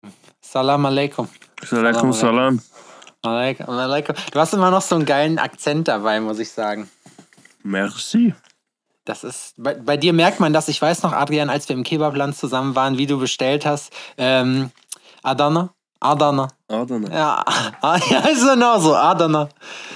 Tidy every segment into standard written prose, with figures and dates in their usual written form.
Salam alaikum. Alaikum salam. Alaikum. Du hast immer noch so einen geilen Akzent dabei, muss ich sagen. Merci. Das ist, bei dir merkt man das. Ich weiß noch, Adrian, als wir im Kebabland zusammen waren, wie du bestellt hast. Adana. Ja, ist genau so. Adana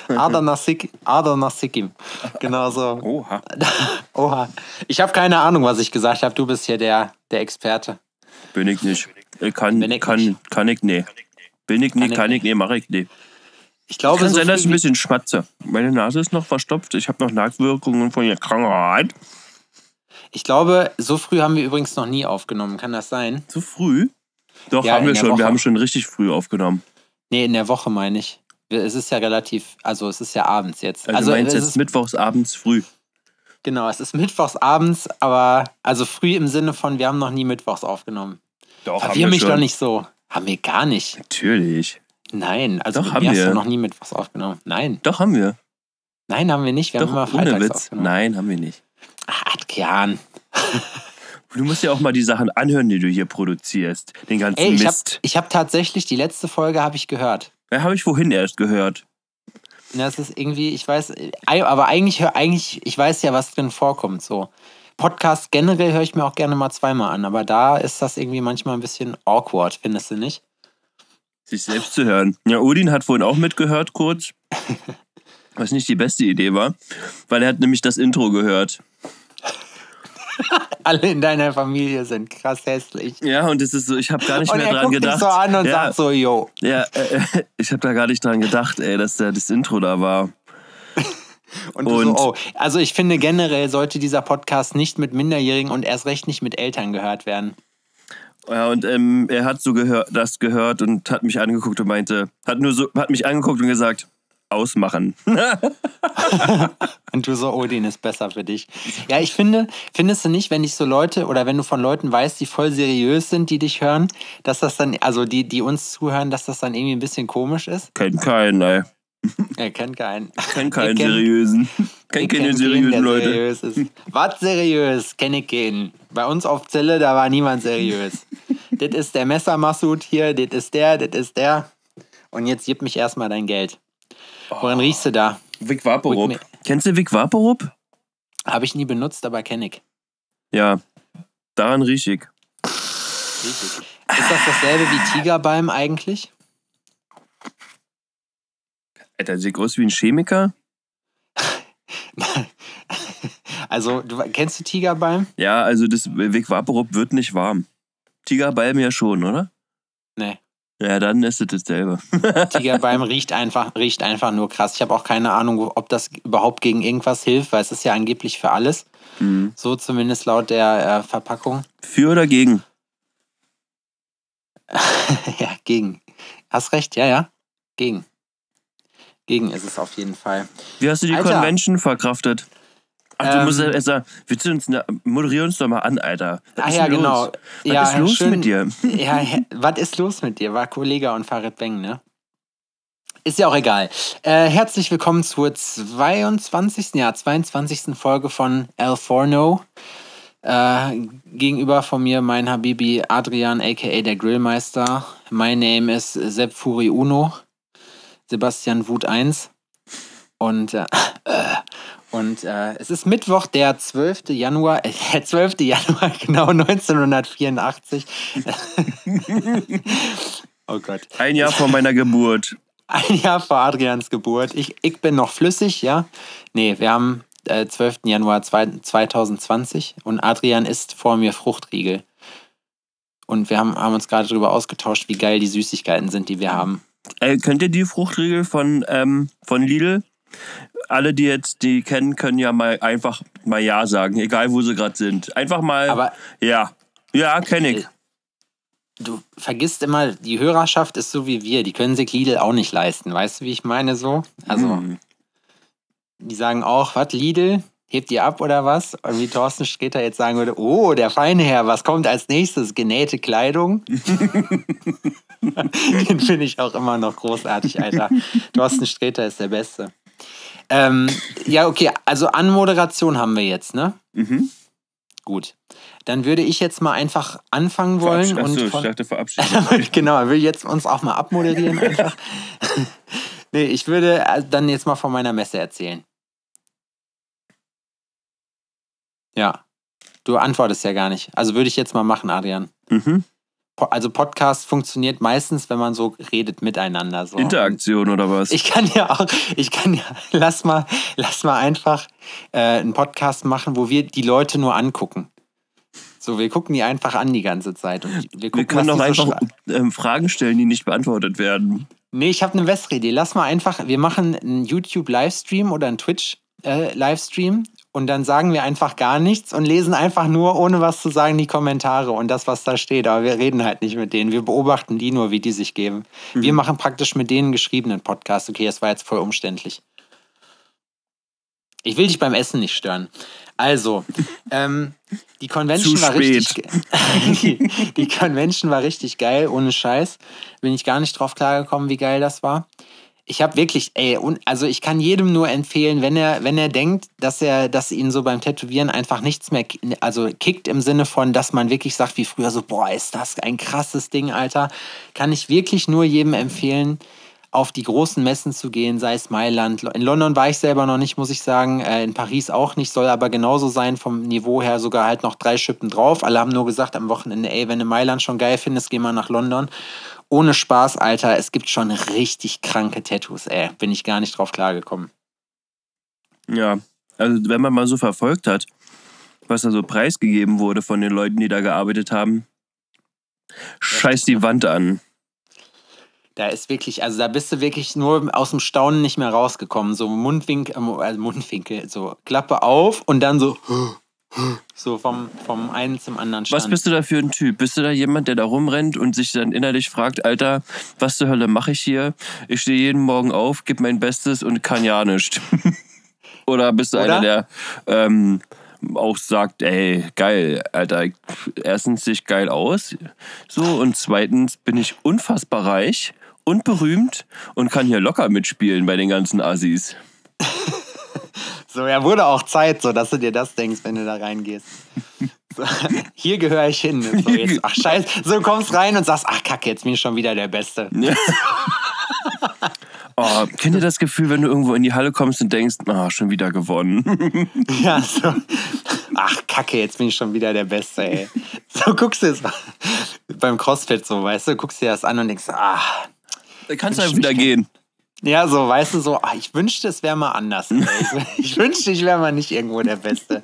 Sikkim. Genau so. Oha. Ich habe keine Ahnung, was ich gesagt habe. Du bist hier der Experte. Bin ich nicht. Kann ich nicht. Bin ich nicht, kann ich nicht, mache ich nicht. Ich glaube, kann sein, dass ich ein bisschen schmatze. Meine Nase ist noch verstopft. Ich habe noch Nachwirkungen von der Krankheit. Ich glaube, so früh haben wir übrigens noch nie aufgenommen. Kann das sein? So früh? Doch, ja, haben wir schon. Woche. Wir haben schon richtig früh aufgenommen. Nee, in der Woche meine ich. Es ist ja relativ, also es ist ja abends jetzt. Also du meinst jetzt mittwochs abends früh? Genau, es ist mittwochs abends, aber also früh im Sinne von, wir haben noch nie mittwochs aufgenommen. Doch, Verwirr mich schon. Doch nicht so. Haben wir gar nicht. Natürlich. Nein, also doch, mit mir hast du noch nie mittwochs aufgenommen. Nein. Doch, haben wir. Nein, haben wir nicht. Wir doch, haben immer freitags ohne Witz. Aufgenommen. Nein, haben wir nicht. Ach, Adrian. Du musst ja auch mal die Sachen anhören, die du hier produzierst. Den ganzen Mist. Ich hab tatsächlich, die letzte Folge habe ich gehört. Ja, habe ich vorhin erst gehört. Das ist irgendwie, ich weiß, aber eigentlich, ich weiß ja, was drin vorkommt. So. Podcast generell höre ich mir auch gerne mal zweimal an, aber da ist das irgendwie manchmal ein bisschen awkward, findest du nicht? Sich selbst zu hören. Ja, Odin hat vorhin auch mitgehört, kurz. Was nicht die beste Idee war, weil er hat nämlich das Intro gehört. Alle in deiner Familie sind krass hässlich. Ja, und es ist so, ich habe gar nicht mehr dran gedacht. Und er guckt dich so an und sagt so, yo. Ja, ich habe da gar nicht dran gedacht, dass da das Intro da war. Und du so, oh. Also ich finde generell sollte dieser Podcast nicht mit Minderjährigen und erst recht nicht mit Eltern gehört werden. Ja, und er hat so das gehört und hat mich angeguckt und meinte, hat mich angeguckt und gesagt, ausmachen. Und du so, Odin ist besser für dich. Ja, ich finde, findest du nicht, wenn dich so Leute oder wenn du von Leuten weißt, die voll seriös sind, die dich hören, dass das dann, also die uns zuhören, dass das dann irgendwie ein bisschen komisch ist? Kennt keinen, ey. Er kennt keinen. Kennt keinen seriösen. Kennt keine seriösen Leute. Seriös ist. Was seriös? Kenn ich keinen. Bei uns auf Zelle, da war niemand seriös. Das ist der Messermassud hier, das ist der. Und jetzt gib mich erstmal dein Geld. Woran riechst du da? Vic Vaporub. Kennst du Vic Vaporub? Habe ich nie benutzt, aber kenne ich. Ja, daran riech ich. Richtig. Ist das dasselbe wie Tigerbalm eigentlich? Alter, sieht aus wie ein Chemiker? Also, kennst du Tigerbalm? Ja, also das Vic Vaporub wird nicht warm. Tigerbalm ja schon, oder? Nee. Ja, dann ist es dasselbe. Tigerbalm riecht einfach nur krass. Ich habe auch keine Ahnung, ob das überhaupt gegen irgendwas hilft, weil es ist ja angeblich für alles. Mhm. So zumindest laut der Verpackung. Für oder gegen? Ja, gegen. Hast recht, ja. Gegen. Gegen ist es auf jeden Fall. Wie hast du die Convention verkraftet? Ach, du musst ja sagen, moderier uns doch mal an, Alter. Was ist genau. Was ist los mit dir? Ja, was ist los mit dir? War Kollega und Farid Beng, ne? Ist ja auch egal. Herzlich willkommen zur 22. Folge von El Forno. Gegenüber von mir mein Habibi Adrian, a.k.a. der Grillmeister. My name is Sepp Furi Uno. Sebastian Wut 1. Und es ist Mittwoch, der 12. Januar, genau 1984. Oh Gott. Ein Jahr vor meiner Geburt. Ein Jahr vor Adrians Geburt. Ich bin noch flüssig, ja. Nee, wir haben 12. Januar 2020 und Adrian isst vor mir Fruchtriegel. Und wir haben uns gerade darüber ausgetauscht, wie geil die Süßigkeiten sind, die wir haben. Könnt ihr die Fruchtriegel von Lidl? Alle, die kennen, können ja einfach mal Ja sagen, egal wo sie gerade sind. Einfach mal, aber ja. Ja, kenne ich. Du vergisst immer, die Hörerschaft ist so wie wir, die können sich Lidl auch nicht leisten. Weißt du, wie ich meine so? Also, die sagen auch, was, Lidl? Hebt ihr ab oder was? Und wie Thorsten Sträter jetzt sagen würde, oh, der feine Herr, was kommt als nächstes? Genähte Kleidung? Den finde ich auch immer noch großartig, Alter. Thorsten Sträter ist der Beste. Ja, okay, also Anmoderation haben wir jetzt, ne? Mhm. Gut. dann würde ich jetzt mal einfach anfangen wollen. Ich dachte verabschieden. Genau, will jetzt uns auch mal abmoderieren einfach. Nee, ich würde dann jetzt mal von meiner Messe erzählen. Ja, du antwortest ja gar nicht. Also würde ich jetzt mal machen, Adrian. Also Podcast funktioniert meistens, wenn man so redet miteinander. So. Interaktion oder was? Lass mal einfach einen Podcast machen, wo wir die Leute nur angucken. So, wir gucken die einfach an die ganze Zeit. Und wir können doch einfach Fragen stellen, die nicht beantwortet werden. Nee, ich habe eine bessere Idee. Lass mal einfach, wir machen einen YouTube-Livestream oder einen Twitch-Livestream und dann sagen wir einfach gar nichts und lesen einfach nur, ohne was zu sagen, die Kommentare und das, was da steht. Aber wir reden halt nicht mit denen. Wir beobachten die nur, wie die sich geben. Wir machen praktisch mit denen geschriebenen Podcast. Okay, das war jetzt voll umständlich. Ich will dich beim Essen nicht stören. Also, die Convention war richtig die Convention war richtig geil, ohne Scheiß. Bin ich gar nicht drauf klargekommen, wie geil das war. Ich habe wirklich, also ich kann jedem nur empfehlen, wenn er denkt, dass ihn so beim Tätowieren einfach nichts mehr, also kickt im Sinne von, dass man wirklich sagt, wie früher so, boah, ist das ein krasses Ding, Alter, kann ich wirklich nur jedem empfehlen, auf die großen Messen zu gehen, sei es Mailand. In London war ich selber noch nicht, muss ich sagen. In Paris auch nicht, soll aber genauso sein, vom Niveau her sogar halt noch 3 Schippen drauf. Alle haben nur gesagt am Wochenende, wenn du Mailand schon geil findest, geh mal nach London. Ohne Spaß, Alter, es gibt schon richtig kranke Tattoos, bin ich gar nicht drauf klargekommen. Ja, also wenn man mal so verfolgt hat, was da so preisgegeben wurde von den Leuten, die da gearbeitet haben, scheiß die Wand an. Da ist wirklich, also da bist du wirklich nur aus dem Staunen nicht mehr rausgekommen. So Mundwinkel, so Klappe auf und dann so vom einen zum anderen Stand. Was bist du da für ein Typ? Bist du da jemand, der da rumrennt und sich dann innerlich fragt, Alter, was zur Hölle mache ich hier? Ich stehe jeden Morgen auf, gebe mein Bestes und kann ja nichts. Oder bist du einer, der auch sagt, ey, geil, Alter, erstens sehe ich geil aus, so, und zweitens bin ich unfassbar reich und berühmt und kann hier locker mitspielen bei den ganzen Assis. So, ja, wurde auch Zeit, so, dass du dir das denkst, wenn du da reingehst. So, hier gehöre ich hin. So, jetzt, ach, scheiße. So, kommst rein und sagst, ach, kacke, jetzt bin ich schon wieder der Beste. Ja. Oh, kennt ihr das Gefühl, wenn du irgendwo in die Halle kommst und denkst, schon wieder gewonnen? Ja, so. Ach, kacke, jetzt bin ich schon wieder der Beste, ey. So, guckst du es beim CrossFit so, weißt du, guckst dir das an und denkst, da kannst du einfach wieder gehen. Ja, so, weißt du, so, ich wünschte, es wäre mal anders. Ich wünschte, ich wäre mal nicht irgendwo der Beste.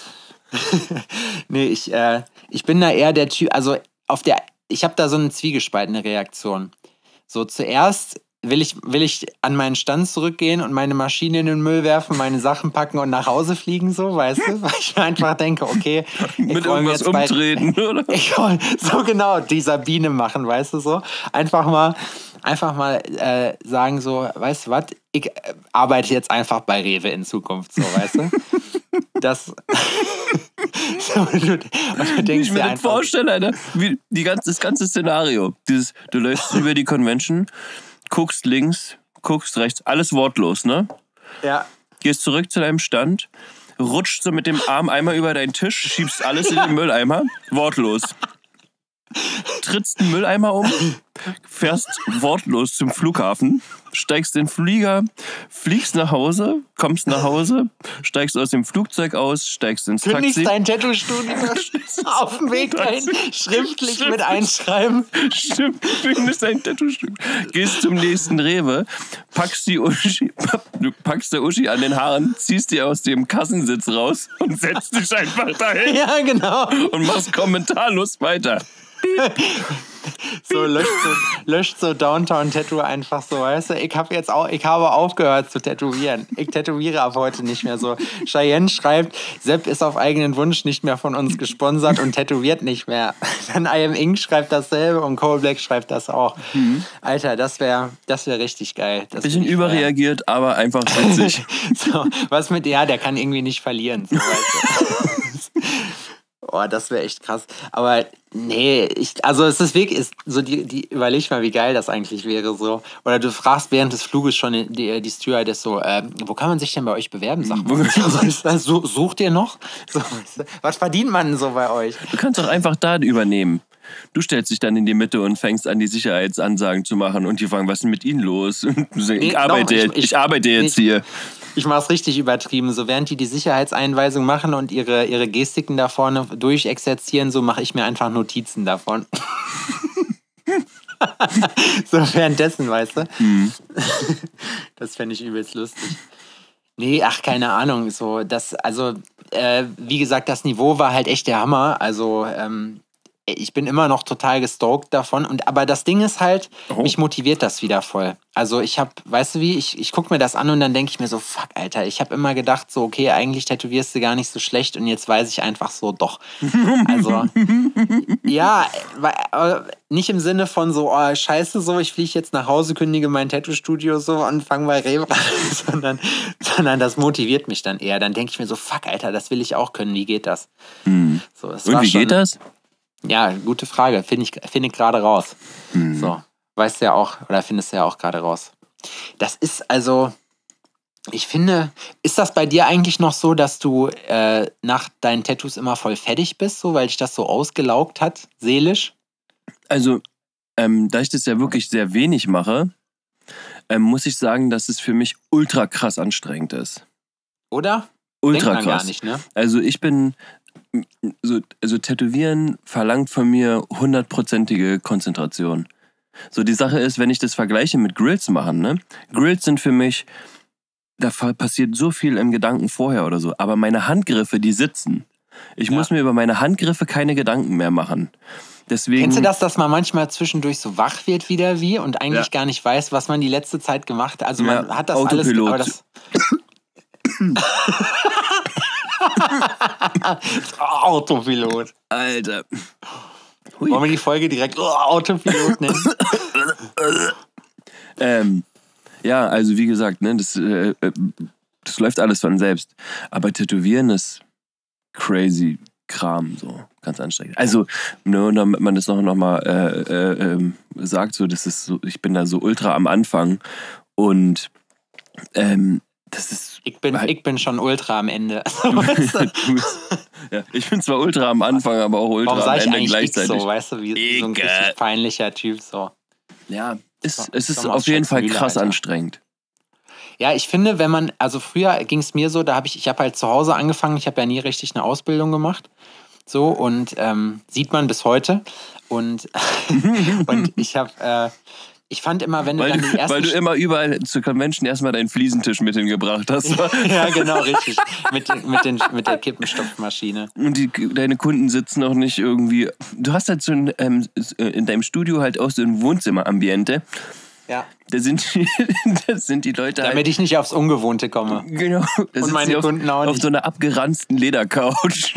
Nee, ich bin da eher der Typ, also ich habe da so eine zwiegespaltene Reaktion. So, zuerst will ich an meinen Stand zurückgehen und meine Maschine in den Müll werfen, meine Sachen packen und nach Hause fliegen, so, weißt du? Weil ich mir einfach denke, okay, mit irgendwas umtreten, oder? So genau, die Sabine machen, weißt du, so. Einfach mal sagen so, weißt du was, ich arbeite jetzt einfach bei Rewe in Zukunft, so, weißt du? Das so, und du denkst ich mir das vorstelle, Alter, wie das ganze Szenario. Du läufst über die Convention, guckst links, guckst rechts, alles wortlos, ne? Ja. Gehst zurück zu deinem Stand, rutscht so mit dem Arm einmal über deinen Tisch, schiebst alles in den Mülleimer, wortlos. Trittst den Mülleimer um, fährst wortlos zum Flughafen, steigst in den Flieger, fliegst nach Hause, kommst nach Hause, steigst aus dem Flugzeug aus, steigst ins Taxi. Kündigst dein Tattoo-Studio auf dem Weg dahin, schriftlich mit einschreiben. Stimmt, kündigst dein Tattoo-Studio. Gehst zum nächsten Rewe, packst der Uschi an den Haaren, ziehst die aus dem Kassensitz raus und setzt dich einfach dahin. Ja, genau. Und machst kommentarlos weiter. So löscht so Downtown-Tattoo einfach so, weißt du? Ich habe aufgehört zu tätowieren. Ich tätowiere ab heute nicht mehr so. Cheyenne schreibt, Sepp ist auf eigenen Wunsch nicht mehr von uns gesponsert und tätowiert nicht mehr. Dann I Am Ink schreibt dasselbe und Cole Black schreibt das auch. Alter, das wär richtig geil. Bisschen überreagiert, aber einfach witzig. So, was mit der kann irgendwie nicht verlieren. So, weißt du? Oh, das wäre echt krass. Aber nee, also es ist wirklich, so überleg mal, wie geil das eigentlich wäre so. Oder du fragst während des Fluges schon die Stewardess so, wo kann man sich denn bei euch bewerben? Sag mal, sucht ihr noch? So, was verdient man denn so bei euch? Du kannst doch einfach da übernehmen. Du stellst dich dann in die Mitte und fängst an, die Sicherheitsansagen zu machen und die fragen, was ist denn mit Ihnen los? Ich arbeite jetzt hier. Ich mache es richtig übertrieben. So während die Sicherheitseinweisung machen und ihre Gestiken da vorne durchexerzieren, so mache ich mir einfach Notizen davon. So währenddessen, weißt du? Das fände ich übelst lustig. Nee, ach, keine Ahnung. So, wie gesagt, das Niveau war halt echt der Hammer. Also, ich bin immer noch total gestoked davon. Aber das Ding ist halt, mich motiviert das wieder voll. Also weißt du wie, ich gucke mir das an und dann denke ich mir so, fuck, Alter, ich habe immer gedacht so, okay, eigentlich tätowierst du gar nicht so schlecht und jetzt weiß ich einfach so, doch. Also, ja, nicht im Sinne von so, oh, scheiße, so, ich fliege jetzt nach Hause, kündige mein Tattoo-Studio so und fange bei Rewe an, sondern das motiviert mich dann eher. Dann denke ich mir so, fuck, Alter, das will ich auch können, wie geht das? So, und wie geht das? Ja, gute Frage. Finde ich gerade raus. So, weißt du ja auch, oder findest du ja auch gerade raus. Das ist also, ich finde, ist das bei dir eigentlich noch so, dass du nach deinen Tattoos immer voll fertig bist, so, weil dich das so ausgelaugt hat, seelisch? Also, da ich das ja wirklich sehr wenig mache, muss ich sagen, dass es für mich ultra krass anstrengend ist. Oder? Ultra Denkt man krass. Gar nicht, ne? Also ich bin also Tätowieren verlangt von mir 100%ige Konzentration. So, die Sache ist, wenn ich das vergleiche mit Grills machen, ne? Grills sind für mich, da passiert so viel im Gedanken vorher oder so. Aber meine Handgriffe, die sitzen. Ich muss mir über meine Handgriffe keine Gedanken mehr machen. Deswegen, kennst du das, dass man manchmal zwischendurch so wach wird wieder und eigentlich gar nicht weiß, was man die letzte Zeit gemacht hat? Also man hat das Autopilot. alles... Autopilot. Alter. Hui. Wollen wir die Folge direkt Autopilot nennen? Ja, also wie gesagt, ne, das läuft alles von selbst. Aber Tätowieren ist crazy Kram, so ganz anstrengend. Also, ne, damit man das noch mal sagt, so, das ist so, ich bin da so ultra am Anfang und das ist. Ich bin schon ultra am Ende. Ja, ich bin zwar ultra am Anfang, aber auch ultra am Ende gleichzeitig. So, weißt du, wie so ein richtig peinlicher Typ so. Ja, es ist auf jeden Fall krass anstrengend. Ja, ich finde, wenn man, also früher ging es mir so, ich habe halt zu Hause angefangen, ich habe ja nie richtig eine Ausbildung gemacht. So, und sieht man bis heute. Und ich fand immer, wenn du dann den ersten... Weil du immer überall zur Convention erstmal deinen Fliesentisch mit hingebracht hast. Ja, genau, richtig. Mit der Kippenstopfmaschine. Und deine Kunden sitzen auch nicht irgendwie... Du hast halt so in deinem Studio halt auch so ein Wohnzimmerambiente. Ja. Da sind die Leute damit ich nicht aufs Ungewohnte komme. Genau. Und meine Kunden auch nicht. Auf so einer abgeranzten Ledercouch.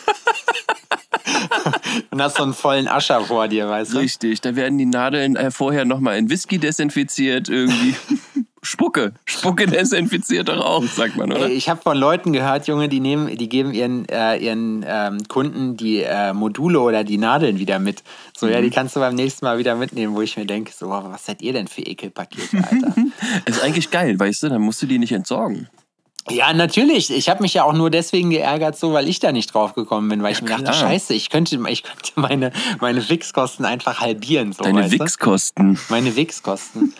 Und hast so einen vollen Ascher vor dir, weißt du? Richtig, da werden die Nadeln vorher nochmal in Whisky desinfiziert irgendwie. Spucke desinfiziert doch auch, sagt man, oder? Ich habe von Leuten gehört, Junge, die geben ihren Kunden die Module oder die Nadeln wieder mit. So, ja, die kannst du beim nächsten Mal wieder mitnehmen, wo ich mir denke, so, was seid ihr denn für Ekelpakete, Alter? Ist eigentlich geil, weißt du, dann musst du die nicht entsorgen. Ja, natürlich. Ich habe mich ja auch nur deswegen geärgert, so, weil ich da nicht drauf gekommen bin, weil ich mir dachte, scheiße, ich könnte meine Fixkosten einfach halbieren. So, deine Wixkosten? Meine Wixkosten.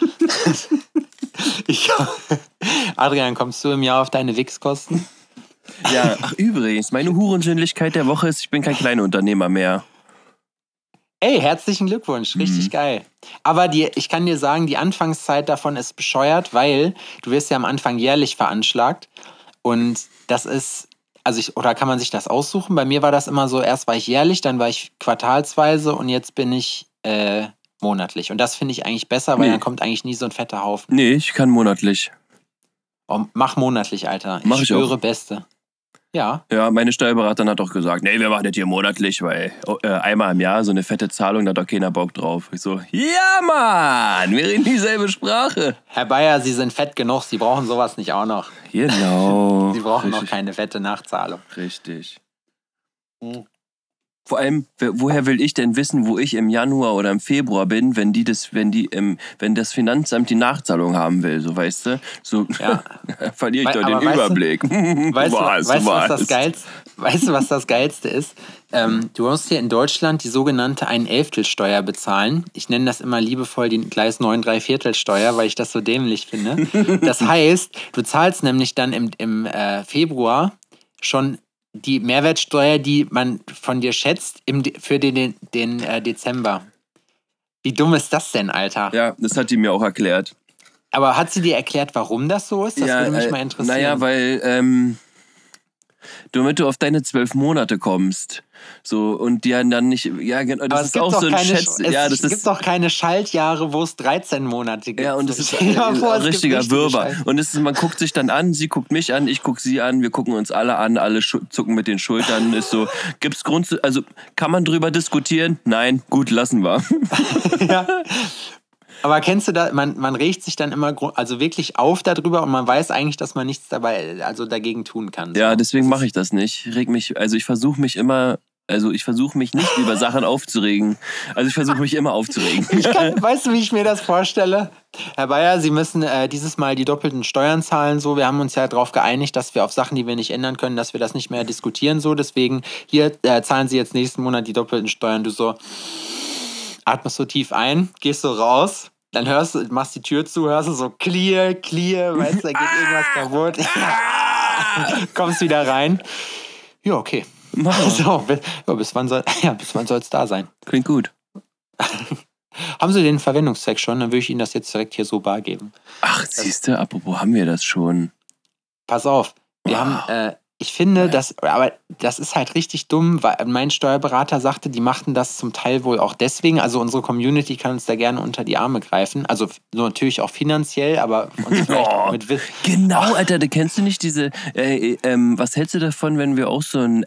Adrian, kommst du im Jahr auf deine Wixkosten? Ja, ach übrigens, meine Hurensinnlichkeit der Woche ist, ich bin kein kleiner Unternehmer mehr. Ey, herzlichen Glückwunsch, richtig geil. Aber ich kann dir sagen, die Anfangszeit davon ist bescheuert, weil du wirst ja am Anfang jährlich veranschlagt und das ist, oder kann man sich das aussuchen? Bei mir war das immer so, erst war ich jährlich, dann war ich quartalsweise und jetzt bin ich monatlich. Und das finde ich eigentlich besser, weil dann kommt eigentlich nie so ein fetter Haufen. Nee, ich kann monatlich. Oh, mach monatlich, Alter. Ich schwöre Beste. Ja. Ja, meine Steuerberaterin hat auch gesagt, nee, wir machen das hier monatlich, weil einmal im Jahr so eine fette Zahlung, da hat doch keiner Bock drauf. Ich so, ja Mann, wir reden dieselbe Sprache. Herr Bayer, Sie sind fett genug, Sie brauchen sowas nicht auch noch. Genau. Sie brauchen noch keine fette Nachzahlung. Richtig. Vor allem, woher will ich denn wissen, wo ich im Januar oder im Februar bin, wenn das Finanzamt die Nachzahlung haben will, so weißt du? So Ja. verliere ich doch den Überblick. Weißt du, was das Geilste ist? Du musst hier in Deutschland die sogenannte Ein-Elftel-Steuer bezahlen. Ich nenne das immer liebevoll die Gleis 9 3/4-Steuer, weil ich das so dämlich finde. Das heißt, du zahlst nämlich dann im Februar schon die Mehrwertsteuer, die man von dir schätzt, für den Dezember. Wie dumm ist das denn, Alter? Ja, das hat die mir auch erklärt. Aber hat sie dir erklärt, warum das so ist? Das würde mich mal interessieren. Naja, weil damit du auf deine 12 Monate kommst. So, und die dann nicht, ja, genau, das ist auch so ein Schätz. Es gibt doch keine Schaltjahre, wo es 13 Monate gibt. Ja, und das ist ein richtiger Wirrwarr. Und man guckt sich dann an, sie guckt mich an, ich guck sie an, wir gucken uns alle an, alle zucken mit den Schultern. Ist so, gibt's also kann man drüber diskutieren? Nein, gut, lassen wir. Ja. Aber kennst du das, man regt sich dann immer also wirklich auf darüber und man weiß eigentlich, dass man nichts dagegen tun kann. So. Ja, deswegen mache ich das nicht. Ich versuche mich nicht über Sachen aufzuregen. Also ich versuche mich immer aufzuregen. Weißt du, wie ich mir das vorstelle? Herr Bayer, Sie müssen dieses Mal die doppelten Steuern zahlen. So, wir haben uns ja darauf geeinigt, dass wir auf Sachen, die wir nicht ändern können, dass wir das nicht mehr diskutieren. So, deswegen hier zahlen Sie jetzt nächsten Monat die doppelten Steuern. Du so atmest so tief ein, gehst so raus, dann machst die Tür zu, hörst du so clear, weißt du, da geht irgendwas kaputt. Kommst wieder rein. Ja, okay. So, bis wann soll es da sein? Klingt gut. Haben Sie den Verwendungszweck schon? Dann würde ich Ihnen das jetzt direkt hier so bar geben. Ach, siehst du, apropos, haben wir das schon? Pass auf, wir haben... Ich finde, aber das ist halt richtig dumm, weil mein Steuerberater sagte, die machten das zum Teil wohl auch deswegen. Also unsere Community kann uns da gerne unter die Arme greifen. Also so natürlich auch finanziell, aber uns vielleicht auch mit Genau, Alter, kennst du nicht diese, was hältst du davon, wenn wir auch so eine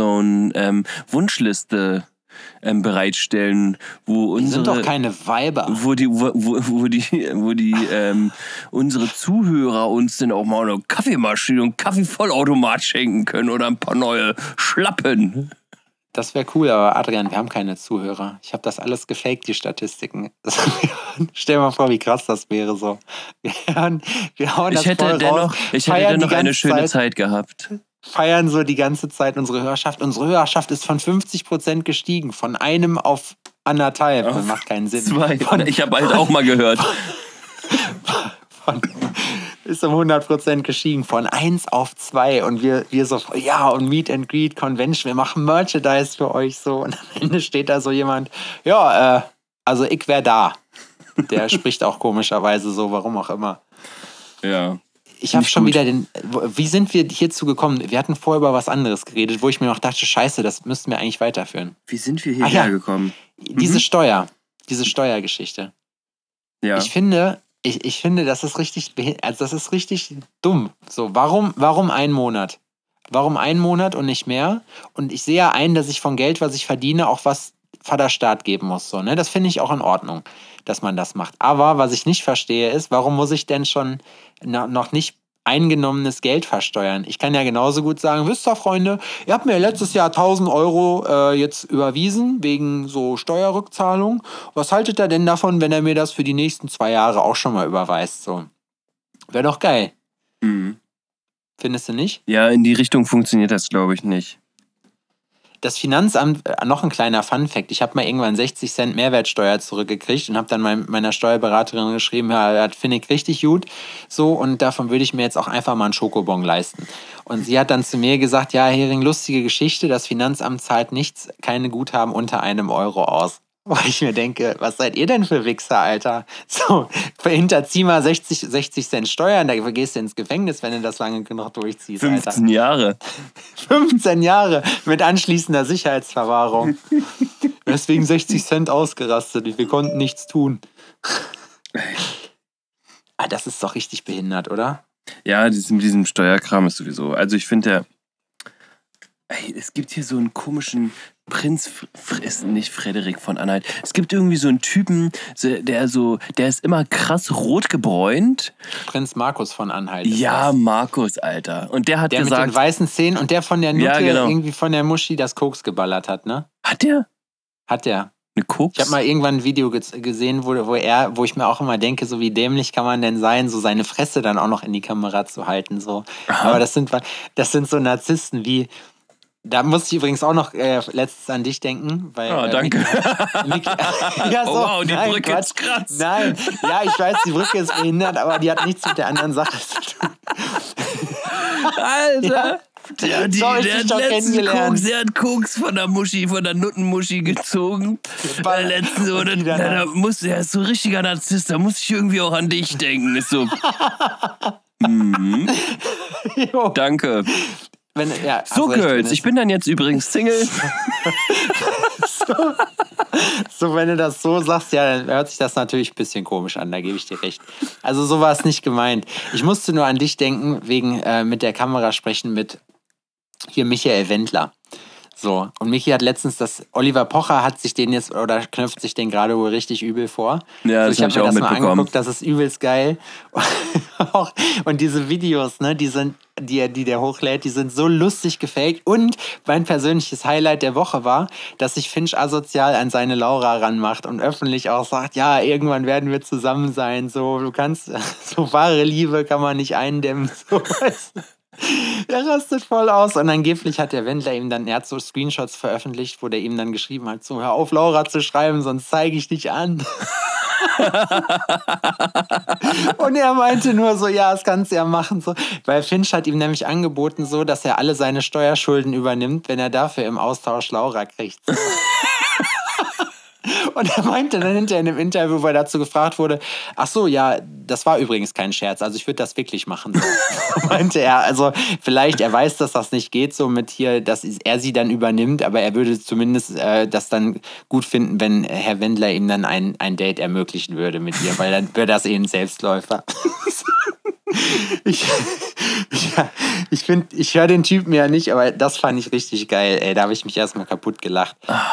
Amazon-Wunschliste bereitstellen, wo unsere... Die sind doch keine Weiber. Wo die unsere Zuhörer uns dann auch mal eine Kaffeemaschine und Kaffeevollautomat schenken können oder ein paar neue Schlappen. Das wäre cool, aber Adrian, wir haben keine Zuhörer. Ich habe das alles gefaked, die Statistiken. Stell dir mal vor, wie krass das wäre so. Wir hauen das voll raus. Ich hätte dennoch eine schöne Zeit gehabt. Feiern so die ganze Zeit unsere Hörerschaft. Unsere Hörerschaft ist von 50% gestiegen. Von 1 auf 1,5. Das macht keinen Sinn. 2. Ich habe halt auch mal gehört. Ist um 100% gestiegen. Von 1 auf 2. Und wir so, ja, und Meet and Greet Convention. Wir machen Merchandise für euch so. Und am Ende steht da so jemand, ja, also ich wäre da. Der spricht auch komischerweise so, warum auch immer. Ja. Ich habe schon wieder wie sind wir hierzu gekommen? Wir hatten vorher über was anderes geredet, wo ich mir noch dachte, scheiße, das müssten wir eigentlich weiterführen. Wie sind wir hierher gekommen? Diese Steuergeschichte. Ja. Ich finde, das ist richtig, also das ist richtig dumm. So, warum 1 Monat? Warum 1 Monat und nicht mehr? Und ich sehe ja ein, dass ich von Geld, was ich verdiene, auch was Vaterstaat geben muss. So, ne? Das finde ich auch in Ordnung, dass man das macht. Aber was ich nicht verstehe ist, warum muss ich denn schon noch nicht eingenommenes Geld versteuern? Ich kann ja genauso gut sagen, wisst ihr, Freunde, ihr habt mir letztes Jahr 1.000 Euro jetzt überwiesen wegen so Steuerrückzahlung. Was haltet ihr denn davon, wenn er mir das für die nächsten 2 Jahre auch schon mal überweist? So. Wäre doch geil. Mhm. Findest du nicht? Ja, in die Richtung funktioniert das, glaube ich, nicht. Das Finanzamt, noch ein kleiner Funfact, ich habe mal irgendwann 60 Cent Mehrwertsteuer zurückgekriegt und habe dann meiner Steuerberaterin geschrieben, ja, das finde ich richtig gut, so, und davon würde ich mir jetzt auch einfach mal einen Schokobon leisten. Und sie hat dann zu mir gesagt, ja, Hering, lustige Geschichte, das Finanzamt zahlt keine Guthaben unter 1 Euro aus. Wo ich mir denke, was seid ihr denn für Wichser, Alter? So, hinterzieh mal 60 Cent Steuern, da gehst du ins Gefängnis, wenn du das lange genug durchziehst, 15 Jahre. 15 Jahre mit anschließender Sicherheitsverwahrung. Deswegen 60 Cent ausgerastet. Wir konnten nichts tun. Das ist doch richtig behindert, oder? Ja, mit diesem Steuerkram ist sowieso. Also ich finde es gibt hier so einen komischen ist nicht Frederik von Anhalt. Es gibt irgendwie so einen Typen, der ist immer krass rot gebräunt. Prinz Markus von Anhalt. Ja, Markus, Alter. Und der hat gesagt... Der mit den weißen Zähnen und der von der Nutte genau. irgendwie von der Muschi das Koks geballert hat, ne? Hat der? Hat der. Eine Koks? Ich habe mal irgendwann ein Video gesehen, wo ich mir auch immer denke, so wie dämlich kann man denn sein, so seine Fresse dann auch noch in die Kamera zu halten. So. Aber das sind so Narzissten wie... Da muss ich übrigens auch noch letztens an dich denken. Weil, danke. Ja, so, oh wow, die Brücke ist krass. Nein, ja, ich weiß, die Brücke ist behindert, aber die hat nichts mit der anderen Sache zu tun. Alter, ja. der hat Koks von der Nuttenmuschi gezogen. Letztens, oder, der ist so ein richtiger Narzisst, da muss ich irgendwie auch an dich denken. Ist so. Danke. Girls, ich bin dann jetzt übrigens Single. So, wenn du das so sagst, ja, dann hört sich das natürlich ein bisschen komisch an, da gebe ich dir recht. Also so war es nicht gemeint. Ich musste nur an dich denken, wegen mit der Kamera sprechen mit hier Michael Wendler. So, und Michi hat letztens Oliver Pocher hat sich den jetzt, oder knöpft sich den gerade wohl richtig übel vor. Ja, das habe ich auch mitbekommen. Mal angeguckt, das ist übelst geil. Und diese Videos, ne, die der hochlädt, die sind so lustig gefaked. Und mein persönliches Highlight der Woche war, dass sich Finch asozial an seine Laura ranmacht und öffentlich auch sagt, ja, irgendwann werden wir zusammen sein. So, du kannst, so wahre Liebe kann man nicht eindämmen. So, weißt du? Der rastet voll aus und angeblich hat der Wendler ihm dann, er hat so Screenshots veröffentlicht, wo der ihm dann geschrieben hat, so hör auf Laura zu schreiben, sonst zeige ich dich an. Und er meinte nur so, ja, das kannst du ja machen. So. Weil Finch hat ihm nämlich angeboten, so, dass er alle seine Steuerschulden übernimmt, wenn er dafür im Austausch Laura kriegt. So. Und er meinte dann hinterher in einem Interview, wo er dazu gefragt wurde, ach so, ja, das war übrigens kein Scherz, also ich würde das wirklich machen. So. Meinte er, also vielleicht, er weiß, dass das nicht geht, so mit hier, dass er sie dann übernimmt, aber er würde zumindest das dann gut finden, wenn Herr Wendler ihm dann ein Date ermöglichen würde mit ihr, weil dann wäre das eben ein Selbstläufer. Ich höre den Typen ja nicht, aber das fand ich richtig geil, ey, da habe ich mich erstmal kaputt gelacht.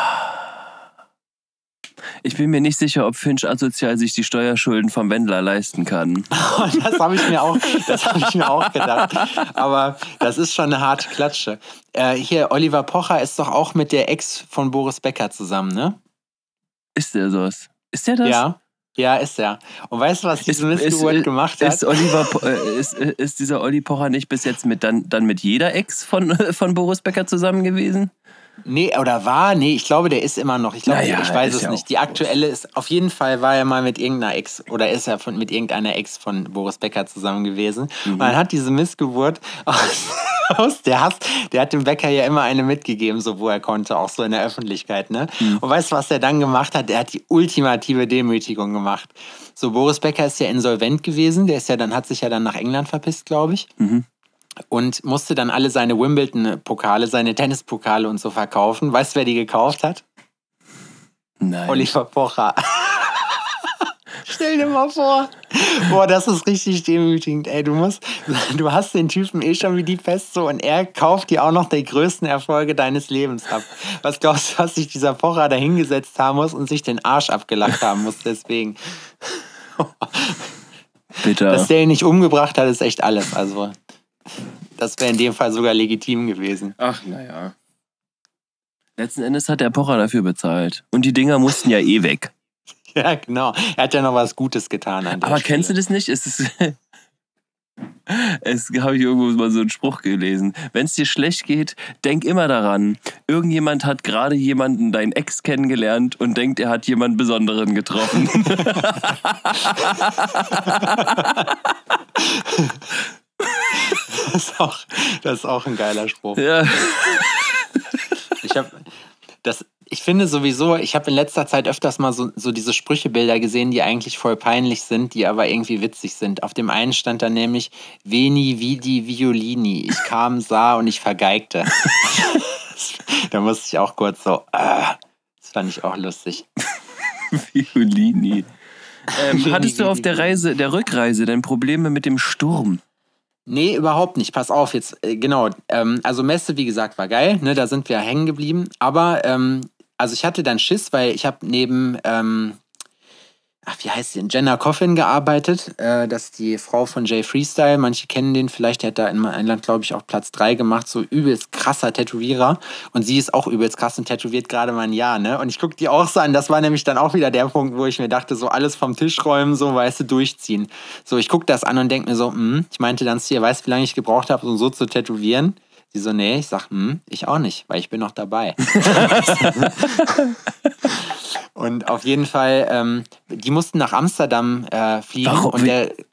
Ich bin mir nicht sicher, ob Finch asozial sich die Steuerschulden vom Wendler leisten kann. Das habe ich mir auch gedacht. Aber das ist schon eine harte Klatsche. Hier, Oliver Pocher ist doch auch mit der Ex von Boris Becker zusammen, ne? Ist der das? Ist der das? Ja, ist er. Und weißt du, was diese Missgeburt gemacht hat? Ist dieser Olli Pocher nicht bis jetzt dann mit jeder Ex von Boris Becker zusammen gewesen? Nee, oder war? Nee, ich glaube, der ist immer noch. Ich weiß es nicht. Die aktuelle ist, auf jeden Fall war er mal mit irgendeiner Ex, oder ist er mit irgendeiner Ex von Boris Becker zusammen gewesen. Mhm. Und dann hat diese Missgeburt der hat dem Becker ja immer eine mitgegeben, so wo er konnte, auch so in der Öffentlichkeit, ne? Mhm. Und weißt du, was er dann gemacht hat? Er hat die ultimative Demütigung gemacht. So, Boris Becker ist ja insolvent gewesen, hat sich ja dann nach England verpisst, glaube ich. Mhm. Und musste dann alle seine Wimbledon-Pokale, seine Tennispokale und so verkaufen. Weißt du, wer die gekauft hat? Nein. Oliver Pocher. Stell dir mal vor. Boah, das ist richtig demütigend. Ey, du hast den Typen eh schon wie die Pest so und er kauft dir auch noch die größten Erfolge deines Lebens ab. Was glaubst du, was sich dieser Pocher da hingesetzt haben muss und sich den Arsch abgelacht haben muss deswegen? Bitter. Dass der ihn nicht umgebracht hat, ist echt alles. Also... Das wäre in dem Fall sogar legitim gewesen. Ach, naja. Letzten Endes hat der Pocher dafür bezahlt. Und die Dinger mussten ja eh weg. Ja, genau. Er hat ja noch was Gutes getan an der Aber Stelle. Kennst du das nicht? Habe ich irgendwo mal so einen Spruch gelesen. Wenn es dir schlecht geht, denk immer daran. Irgendjemand hat gerade jemanden, dein Ex, kennengelernt und denkt, er hat jemanden Besonderen getroffen. Das ist auch ein geiler Spruch. Ja. Ich finde sowieso, ich habe in letzter Zeit öfters mal so diese Sprüchebilder gesehen, die eigentlich voll peinlich sind, die aber irgendwie witzig sind. Auf dem einen stand da nämlich Veni, Vidi, Violini. Ich kam, sah und ich vergeigte. Da musste ich auch kurz so, das fand ich auch lustig. Violini. Hattest du auf der Rückreise denn Probleme mit dem Sturm? Nee, überhaupt nicht. Pass auf, jetzt, genau. Also Messe, wie gesagt, war geil, ne? Da sind wir hängen geblieben. Aber, also ich hatte dann Schiss, weil ich habe neben, wie heißt sie, Jenna Coffin gearbeitet. Das ist die Frau von Jay Freestyle. Manche kennen den vielleicht. Der hat da in England, glaube ich, auch Platz 3 gemacht. So übelst krasser Tätowierer. Und sie ist auch übelst krass und tätowiert gerade mal ein Jahr, ne? Und ich gucke die auch so an. Das war nämlich dann auch wieder der Punkt, wo ich mir dachte, so alles vom Tisch räumen, so, weißt du, durchziehen. So, ich gucke das an und denke mir so, ich meinte dann zu ihr, weißt du, wie lange ich gebraucht habe, um so zu tätowieren? Sie so, nee, ich sag, ich auch nicht, weil ich bin noch dabei. Und auf jeden Fall, die mussten nach Amsterdam fliegen. Warum? Und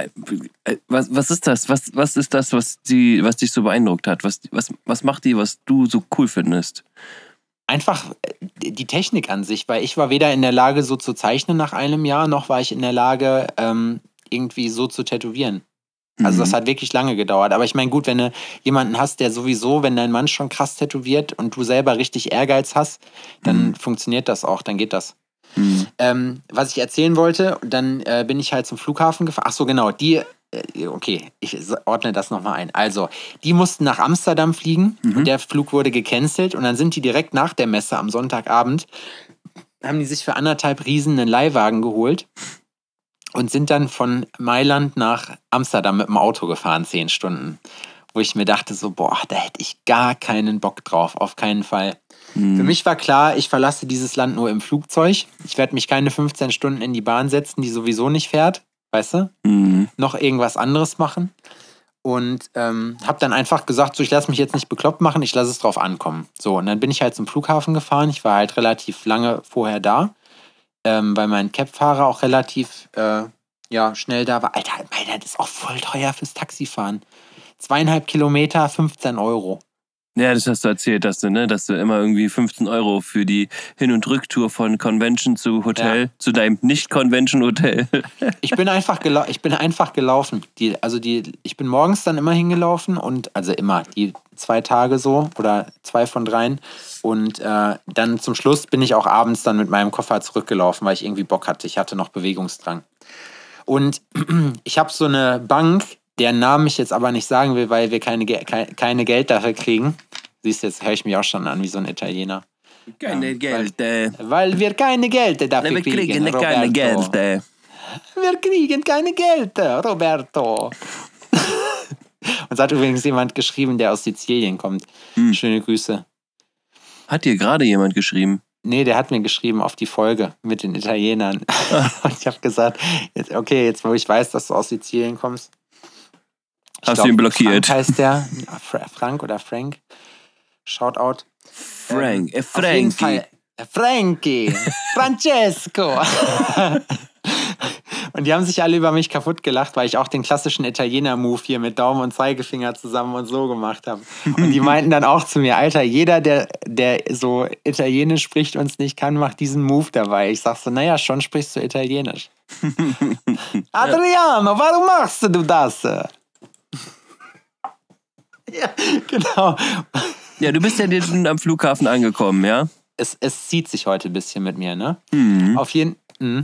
Was ist das? Was ist das, was dich so beeindruckt hat? Was macht die, was du so cool findest? einfach die Technik an sich, weil ich war weder in der Lage, so zu zeichnen nach einem Jahr, noch war ich in der Lage, irgendwie so zu tätowieren. Also das hat wirklich lange gedauert. Aber ich meine, gut, wenn du jemanden hast, der sowieso, wenn dein Mann schon krass tätowiert und du selber richtig Ehrgeiz hast, dann funktioniert das auch, dann geht das. Was ich erzählen wollte, dann bin ich halt zum Flughafen gefahren. Ach so, genau, okay, ich ordne das nochmal ein. Also, die mussten nach Amsterdam fliegen und der Flug wurde gecancelt und dann sind die direkt nach der Messe am Sonntagabend, haben die sich für 1,5 Riesen einen Leihwagen geholt und sind dann von Mailand nach Amsterdam mit dem Auto gefahren, 10 Stunden. Wo ich mir dachte so, boah, da hätte ich gar keinen Bock drauf, auf keinen Fall. Für mich war klar, ich verlasse dieses Land nur im Flugzeug. Ich werde mich keine 15 Stunden in die Bahn setzen, die sowieso nicht fährt, weißt du? Noch irgendwas anderes machen. Und habe dann einfach gesagt, so, ich lasse mich jetzt nicht bekloppt machen, ich lasse es drauf ankommen. So, und dann bin ich halt zum Flughafen gefahren. Ich war halt relativ lange vorher da, weil mein Cab-Fahrer auch relativ schnell da war. Alter, Mailand ist auch voll teuer fürs Taxifahren. 2,5 Kilometer, 15 Euro. Ja, das hast du erzählt, dass du immer irgendwie 15 Euro für die Hin- und Rücktour von Convention zu Hotel, zu deinem Nicht-Convention-Hotel. Ich bin einfach gelaufen. Ich bin morgens dann immer hingelaufen und, also immer, die 2 Tage so oder 2 von 3. Und dann zum Schluss bin ich auch abends dann mit meinem Koffer zurückgelaufen, weil ich irgendwie Bock hatte. Ich hatte noch Bewegungsdrang. Und ich habe so eine Bank, deren Namen ich jetzt aber nicht sagen will, weil wir keine Geld dafür kriegen. Siehst du, jetzt höre ich mich auch schon an wie so ein Italiener. Keine Geld. Weil wir keine Geld dafür kriegen, Wir kriegen keine Geld. Wir kriegen keine Geld, Roberto. Uns hat übrigens jemand geschrieben, der aus Sizilien kommt. Schöne Grüße. Hat dir gerade jemand geschrieben? Nee, der hat mir geschrieben auf die Folge mit den Italienern. Und ich habe gesagt, jetzt wo ich weiß, dass du aus Sizilien kommst. Hast du ihn blockiert? Frank heißt der. Frank oder Frank. Shoutout. Frankie. Frankie. Francesco. Und die haben sich alle über mich kaputt gelacht, weil ich auch den klassischen Italiener-Move hier mit Daumen und Zeigefinger zusammen und so gemacht habe. Und die meinten dann auch zu mir, Alter, jeder, der so Italienisch spricht und es nicht kann, macht diesen Move dabei. Ich sag so, naja, schon sprichst du Italienisch. Adriano, warum machst du das? Ja, genau. Ja, du bist ja am Flughafen angekommen, ja? Es zieht sich heute ein bisschen mit mir, ne? Auf jeden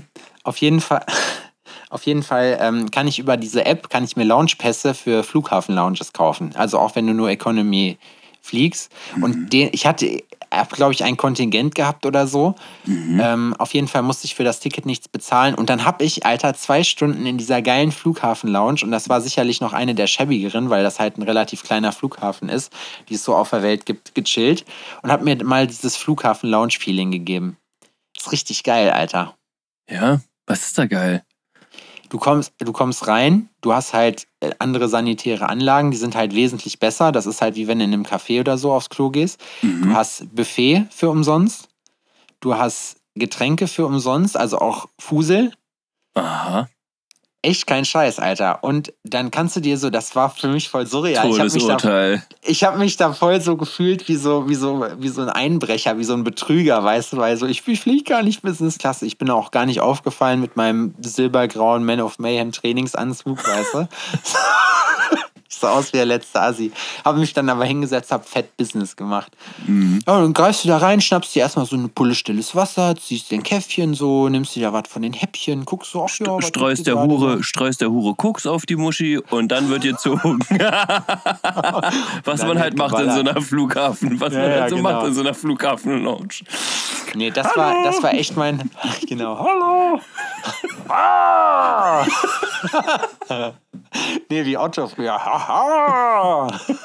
Fall kann ich über diese App mir Loungepässe für Flughafen-Lounges kaufen. Also auch wenn du nur Economy fliegst. Und ich habe, glaube ich, ein Kontingent gehabt oder so. Auf jeden Fall musste ich für das Ticket nichts bezahlen. Und dann habe ich, Alter, 2 Stunden in dieser geilen Flughafen-Lounge, und das war sicherlich noch eine der schäbigeren, weil das halt ein relativ kleiner Flughafen ist, die es so auf der Welt gibt, gechillt. Und habe mir mal dieses Flughafen-Lounge-Feeling gegeben. Ist richtig geil, Alter. Ja, was ist da geil? Du kommst rein, du hast halt andere sanitäre Anlagen, die sind halt wesentlich besser. Das ist halt wie wenn du in einem Café oder so aufs Klo gehst. Du hast Buffet für umsonst. Du hast Getränke für umsonst, also auch Fusel. Aha. Echt kein Scheiß, Alter. Und dann kannst du dir so, das war für mich voll surreal. Todesurteil. Ich habe mich da voll so gefühlt wie so ein Einbrecher, wie so ein Betrüger, weißt du, weil so, ich fliege gar nicht Business Class. Ich bin auch gar nicht aufgefallen mit meinem silbergrauen Man of Mayhem Trainingsanzug, weißt du. Ich so aus wie der letzte Assi. Habe mich dann aber hingesetzt, habe fett Business gemacht. Ja, dann greifst du da rein, schnappst dir erstmal so eine Pulle stilles Wasser, ziehst den Käffchen so, nimmst dir da was von den Häppchen, guckst so, ach ja, was streust der Hure Koks auf die Muschi und dann wird gezogen. Was man halt macht in so einer Flughafen. Was man halt so macht in so einer Flughafen-Lounge. Nee, das war echt mein... Genau. Hallo! Ah! Nee, wie Otto früher. Haha!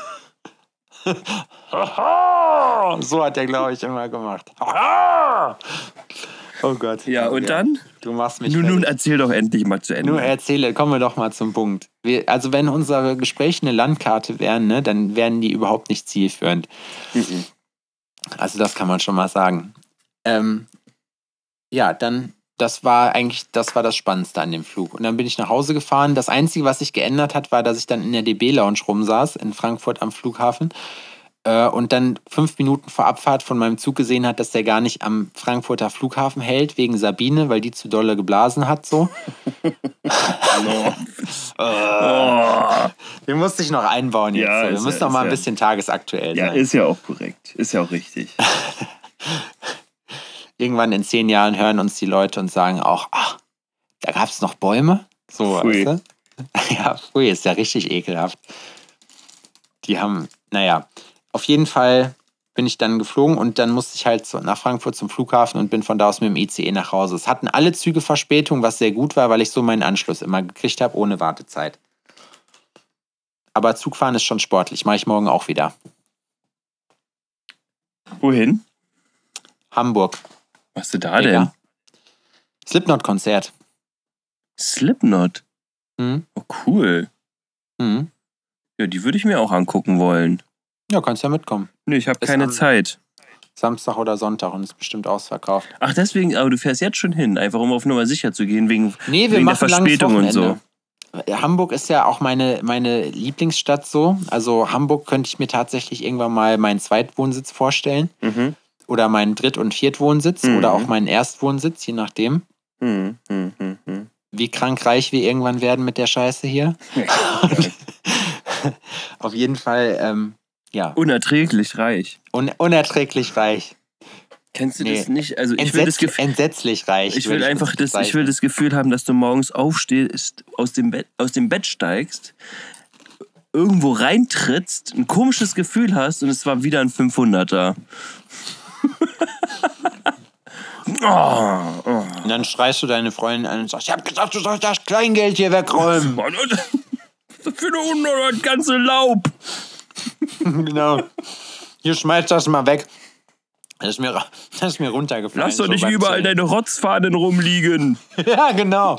Haha! So hat der, glaube ich, immer gemacht. Haha! Oh Gott. Ja, und dann? Du machst mich Nun erzähl doch endlich mal zu Ende. Nun kommen wir doch mal zum Punkt. Also wenn unsere Gespräche eine Landkarte wären, ne, dann wären die überhaupt nicht zielführend. Also das kann man schon mal sagen. Ja, dann, das war das Spannendste an dem Flug. Und dann bin ich nach Hause gefahren. Das Einzige, was sich geändert hat, war, dass ich dann in der DB-Lounge rumsaß, in Frankfurt am Flughafen. Und dann 5 Minuten vor Abfahrt von meinem Zug gesehen hat, dass der gar nicht am Frankfurter Flughafen hält, wegen Sabine, weil die zu dolle geblasen hat, so. Den musste ich noch einbauen jetzt. Ja, wir müssen noch mal ein bisschen tagesaktuell sein. Ja, ist ja auch korrekt. Ist ja auch richtig. Irgendwann in 10 Jahren hören uns die Leute und sagen auch, ach, da gab es noch Bäume? So, weißt du? Ja, pfui, ist ja richtig ekelhaft. Die haben, naja, auf jeden Fall bin ich dann geflogen und dann musste ich halt nach Frankfurt zum Flughafen und bin von da aus mit dem ICE nach Hause. Es hatten alle Züge Verspätung, was sehr gut war, weil ich so meinen Anschluss immer gekriegt habe, ohne Wartezeit. Aber Zugfahren ist schon sportlich, mache ich morgen auch wieder. Wohin? Hamburg. Was ist da denn? Slipknot-Konzert. Slipknot? Oh, cool. Ja, die würde ich mir auch angucken wollen. Ja, kannst ja mitkommen. Nee, ich habe keine Zeit. Samstag oder Sonntag und ist bestimmt ausverkauft. Ach, deswegen, aber du fährst jetzt schon hin, einfach um auf Nummer sicher zu gehen, wegen der Verspätung und so. Hamburg ist ja auch meine Lieblingsstadt so. Also Hamburg könnte ich mir tatsächlich irgendwann mal meinen Zweitwohnsitz vorstellen. Oder meinen Dritt- und Viertwohnsitz oder auch meinen Erstwohnsitz, je nachdem. Wie krankreich wir irgendwann werden mit der Scheiße hier. Auf jeden Fall, ja. Unerträglich reich. Unerträglich reich. Kennst du das nicht? Also entsetzlich reich. Ich will das Gefühl haben, dass du morgens aufstehst, aus dem Bett steigst, irgendwo reintrittst, ein komisches Gefühl hast und es war wieder ein 500er. Und dann schreist du deine Freundin an und sagst, ich hab gesagt, du sollst das Kleingeld hier wegräumen. Für eine 100 ganze Laub. Genau. Hier, schmeiß das mal weg. Das ist mir runtergefallen. Lass doch nicht überall deine Rotzfahnen rumliegen. Ja, genau.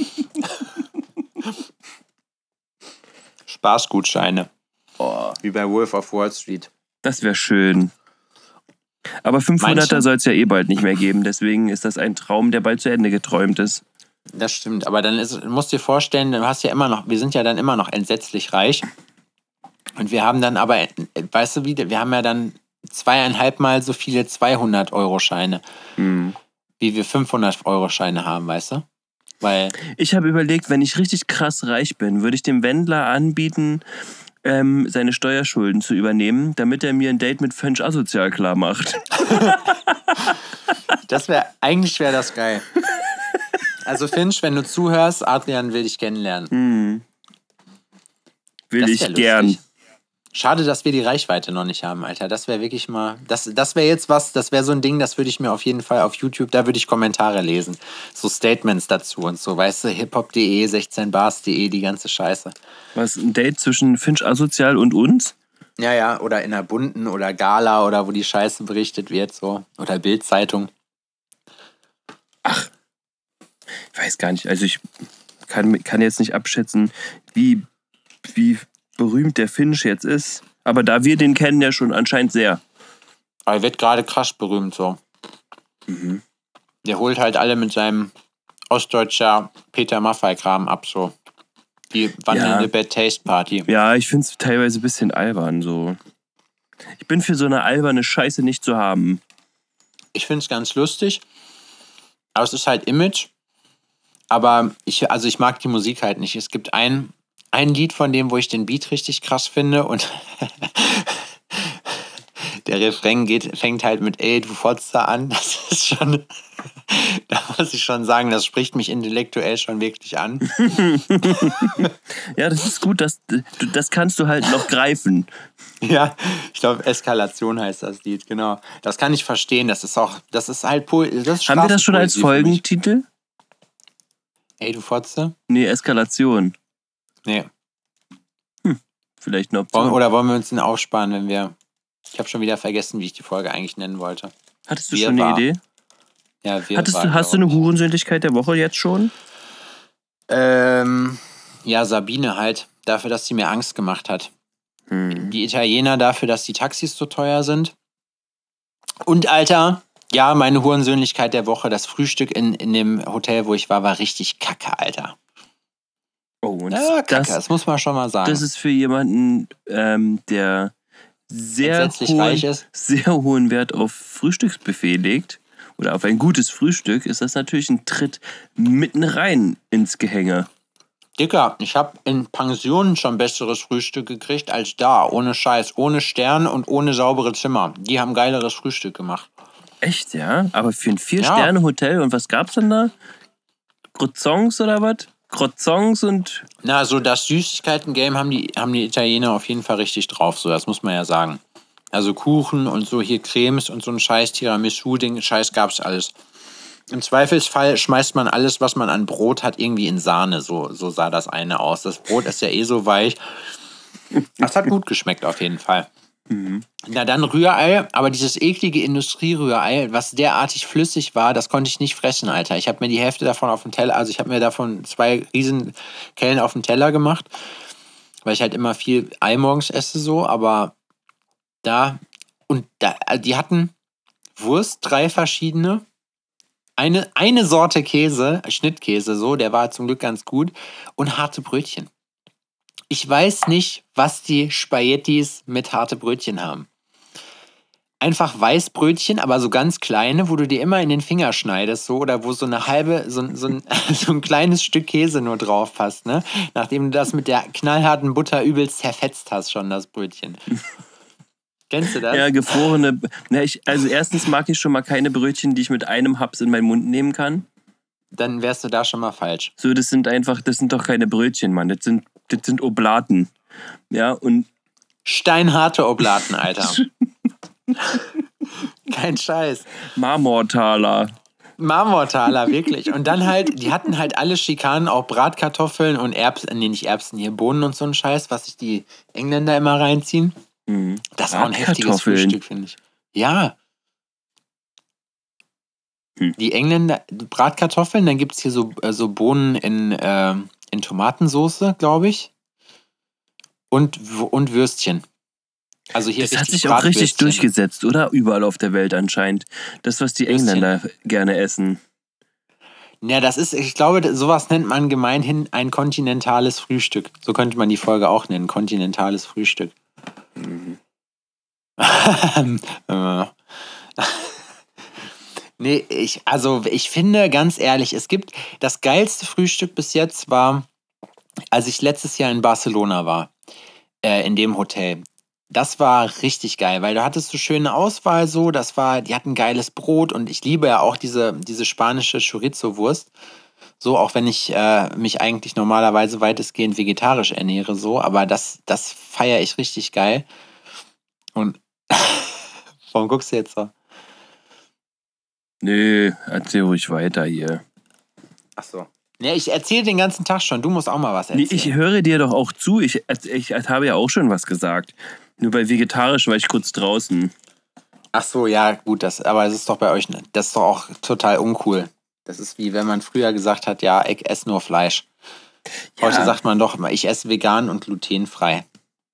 Spaßgutscheine. Wie bei Wolf of Wall Street. Das wäre schön. Aber 500er soll es ja eh bald nicht mehr geben. Deswegen ist das ein Traum, der bald zu Ende geträumt ist. Das stimmt. Aber dann musst du dir vorstellen, wir sind ja dann immer noch entsetzlich reich. Und wir haben dann aber, weißt du wie, wir haben ja dann 2,5 Mal so viele 200-Euro-Scheine, wie wir 500-Euro-Scheine haben, weißt du? Weil ich habe überlegt, wenn ich richtig krass reich bin, würde ich dem Wendler anbieten, seine Steuerschulden zu übernehmen, damit er mir ein Date mit Finch asozial klar macht. Eigentlich wäre das geil. Also Finch, wenn du zuhörst, Adrian will dich kennenlernen. Will ich gern. Schade, dass wir die Reichweite noch nicht haben, Alter. Das wäre wirklich mal... Das wäre jetzt was, das wäre so ein Ding, das würde ich mir auf jeden Fall auf YouTube, da würde ich Kommentare lesen. So Statements dazu und so, weißt du, hiphop.de, 16bars.de, die ganze Scheiße. Was, ein Date zwischen Finch asozial und uns? Ja, oder in der Bunten oder Gala oder wo die Scheiße berichtet wird, so. Oder Bild-Zeitung. Ach, ich weiß gar nicht. Also ich kann jetzt nicht abschätzen, wie berühmt der Finch jetzt ist. Aber da wir den kennen, ja schon anscheinend sehr. Aber er wird gerade krass berühmt, so. Der holt halt alle mit seinem ostdeutscher Peter Maffay-Kram ab, so. Die wandelnde Bad Taste Party. Ja, ich finde es teilweise ein bisschen albern, so. Ich bin für so eine alberne Scheiße nicht zu haben. Ich finde es ganz lustig. Aber es ist halt Image. Aber ich mag die Musik halt nicht. Es gibt einen ein Lied von dem, wo ich den Beat richtig krass finde und der Refrain fängt halt mit ey, du Fotze an. Das ist schon, da muss ich schon sagen, das spricht mich intellektuell schon wirklich an. Ja, das ist gut, das kannst du halt noch greifen. Ja, ich glaube, Eskalation heißt das Lied, genau. Das kann ich verstehen, das ist halt das ist Haben wir das schon als Folgentitel? Ey, du Fotze? Nee, Eskalation. Nee. Vielleicht eine Option. Oder wollen wir uns den aufsparen, wenn wir... Ich habe schon wieder vergessen, wie ich die Folge eigentlich nennen wollte. Hattest du schon eine Idee? Ja, hast du eine Hurensöhnlichkeit der Woche jetzt schon? Ja, Sabine halt. Dafür, dass sie mir Angst gemacht hat. Die Italiener dafür, dass die Taxis so teuer sind. Und Alter, ja, meine Hurensöhnlichkeit der Woche, das Frühstück in dem Hotel, wo ich war richtig kacke, Alter. Oh, und ja, kacke, das muss man schon mal sagen. Das ist für jemanden, der sehr hohen Wert auf Frühstücksbuffet legt oder auf ein gutes Frühstück, ist das natürlich ein Tritt mitten rein ins Gehänge. Dicker, ich habe in Pensionen schon besseres Frühstück gekriegt als da. Ohne Scheiß, ohne Stern und ohne saubere Zimmer. Die haben geileres Frühstück gemacht. Echt, ja? Aber für ein 4-Sterne-Hotel, und was gab's denn da? Croissants oder was? Croissants und... Na, so das Süßigkeiten-Game haben die Italiener auf jeden Fall richtig drauf, so, das muss man ja sagen. Also Kuchen und so hier Cremes und so ein scheiß Tiramisu-Ding, Scheiß gab's alles. Im Zweifelsfall schmeißt man alles, was man an Brot hat, irgendwie in Sahne. So sah das eine aus. Das Brot ist ja eh so weich. Das hat gut geschmeckt auf jeden Fall. Na dann Rührei, aber dieses eklige Industrierührei, was derartig flüssig war, das konnte ich nicht fressen, Alter. Ich habe mir die Hälfte davon auf den Teller, also ich habe mir davon 2 Riesenkellen auf den Teller gemacht, weil ich halt immer viel Ei morgens esse so, aber die hatten Wurst, 3 verschiedene, eine Sorte Käse, Schnittkäse so, der war zum Glück ganz gut und harte Brötchen. Ich weiß nicht, was die Spaghettis mit harte Brötchen haben. Einfach Weißbrötchen, aber so ganz kleine, wo du dir immer in den Finger schneidest, so, oder wo so eine halbe, so ein kleines Stück Käse nur drauf passt, ne? Nachdem du das mit der knallharten Butter übelst zerfetzt hast, schon das Brötchen. Kennst du das? Ja, gefrorene. Also erstens mag ich schon mal keine Brötchen, die ich mit einem Haps in meinen Mund nehmen kann. Dann wärst du da schon mal falsch. So, das sind doch keine Brötchen, Mann. Das sind Oblaten. Ja, und... Steinharte Oblaten, Alter. Kein Scheiß. Marmortaler, wirklich. Und dann halt, die hatten halt alle Schikanen, auch Bratkartoffeln und nicht Erbsen, hier Bohnen und so ein Scheiß, was sich die Engländer immer reinziehen. Das ist auch ein heftiges Frühstück, finde ich. Ja. Die Engländer, Bratkartoffeln, dann gibt es hier so Bohnen in Tomatensoße, glaube ich. Und Würstchen. Also hier das hat sich auch richtig durchgesetzt, oder? Überall auf der Welt anscheinend. Das, was die Engländer gerne essen. Ja, ich glaube, sowas nennt man gemeinhin ein kontinentales Frühstück. So könnte man die Folge auch nennen, kontinentales Frühstück. Nee, ich finde, ganz ehrlich, es gibt das geilste Frühstück bis jetzt war, als ich letztes Jahr in Barcelona war, in dem Hotel. Das war richtig geil, weil da hattest du schöne Auswahl so, die hatten geiles Brot und ich liebe ja auch diese spanische Chorizo-Wurst. So, auch wenn ich mich eigentlich normalerweise weitestgehend vegetarisch ernähre, so, aber das feiere ich richtig geil. Und warum guckst du jetzt so? Nö, erzähl ruhig weiter hier. Ach so. Ja, ich erzähle den ganzen Tag schon. Du musst auch mal was erzählen. Nee, ich höre dir doch auch zu. Ich habe ja auch schon was gesagt. Nur bei vegetarisch war ich kurz draußen. Ach so, ja, gut. Aber es ist doch bei euch, das ist doch auch total uncool. Das ist wie wenn man früher gesagt hat, ja, ich esse nur Fleisch. Ja. Heute sagt man doch immer, ich esse vegan und glutenfrei.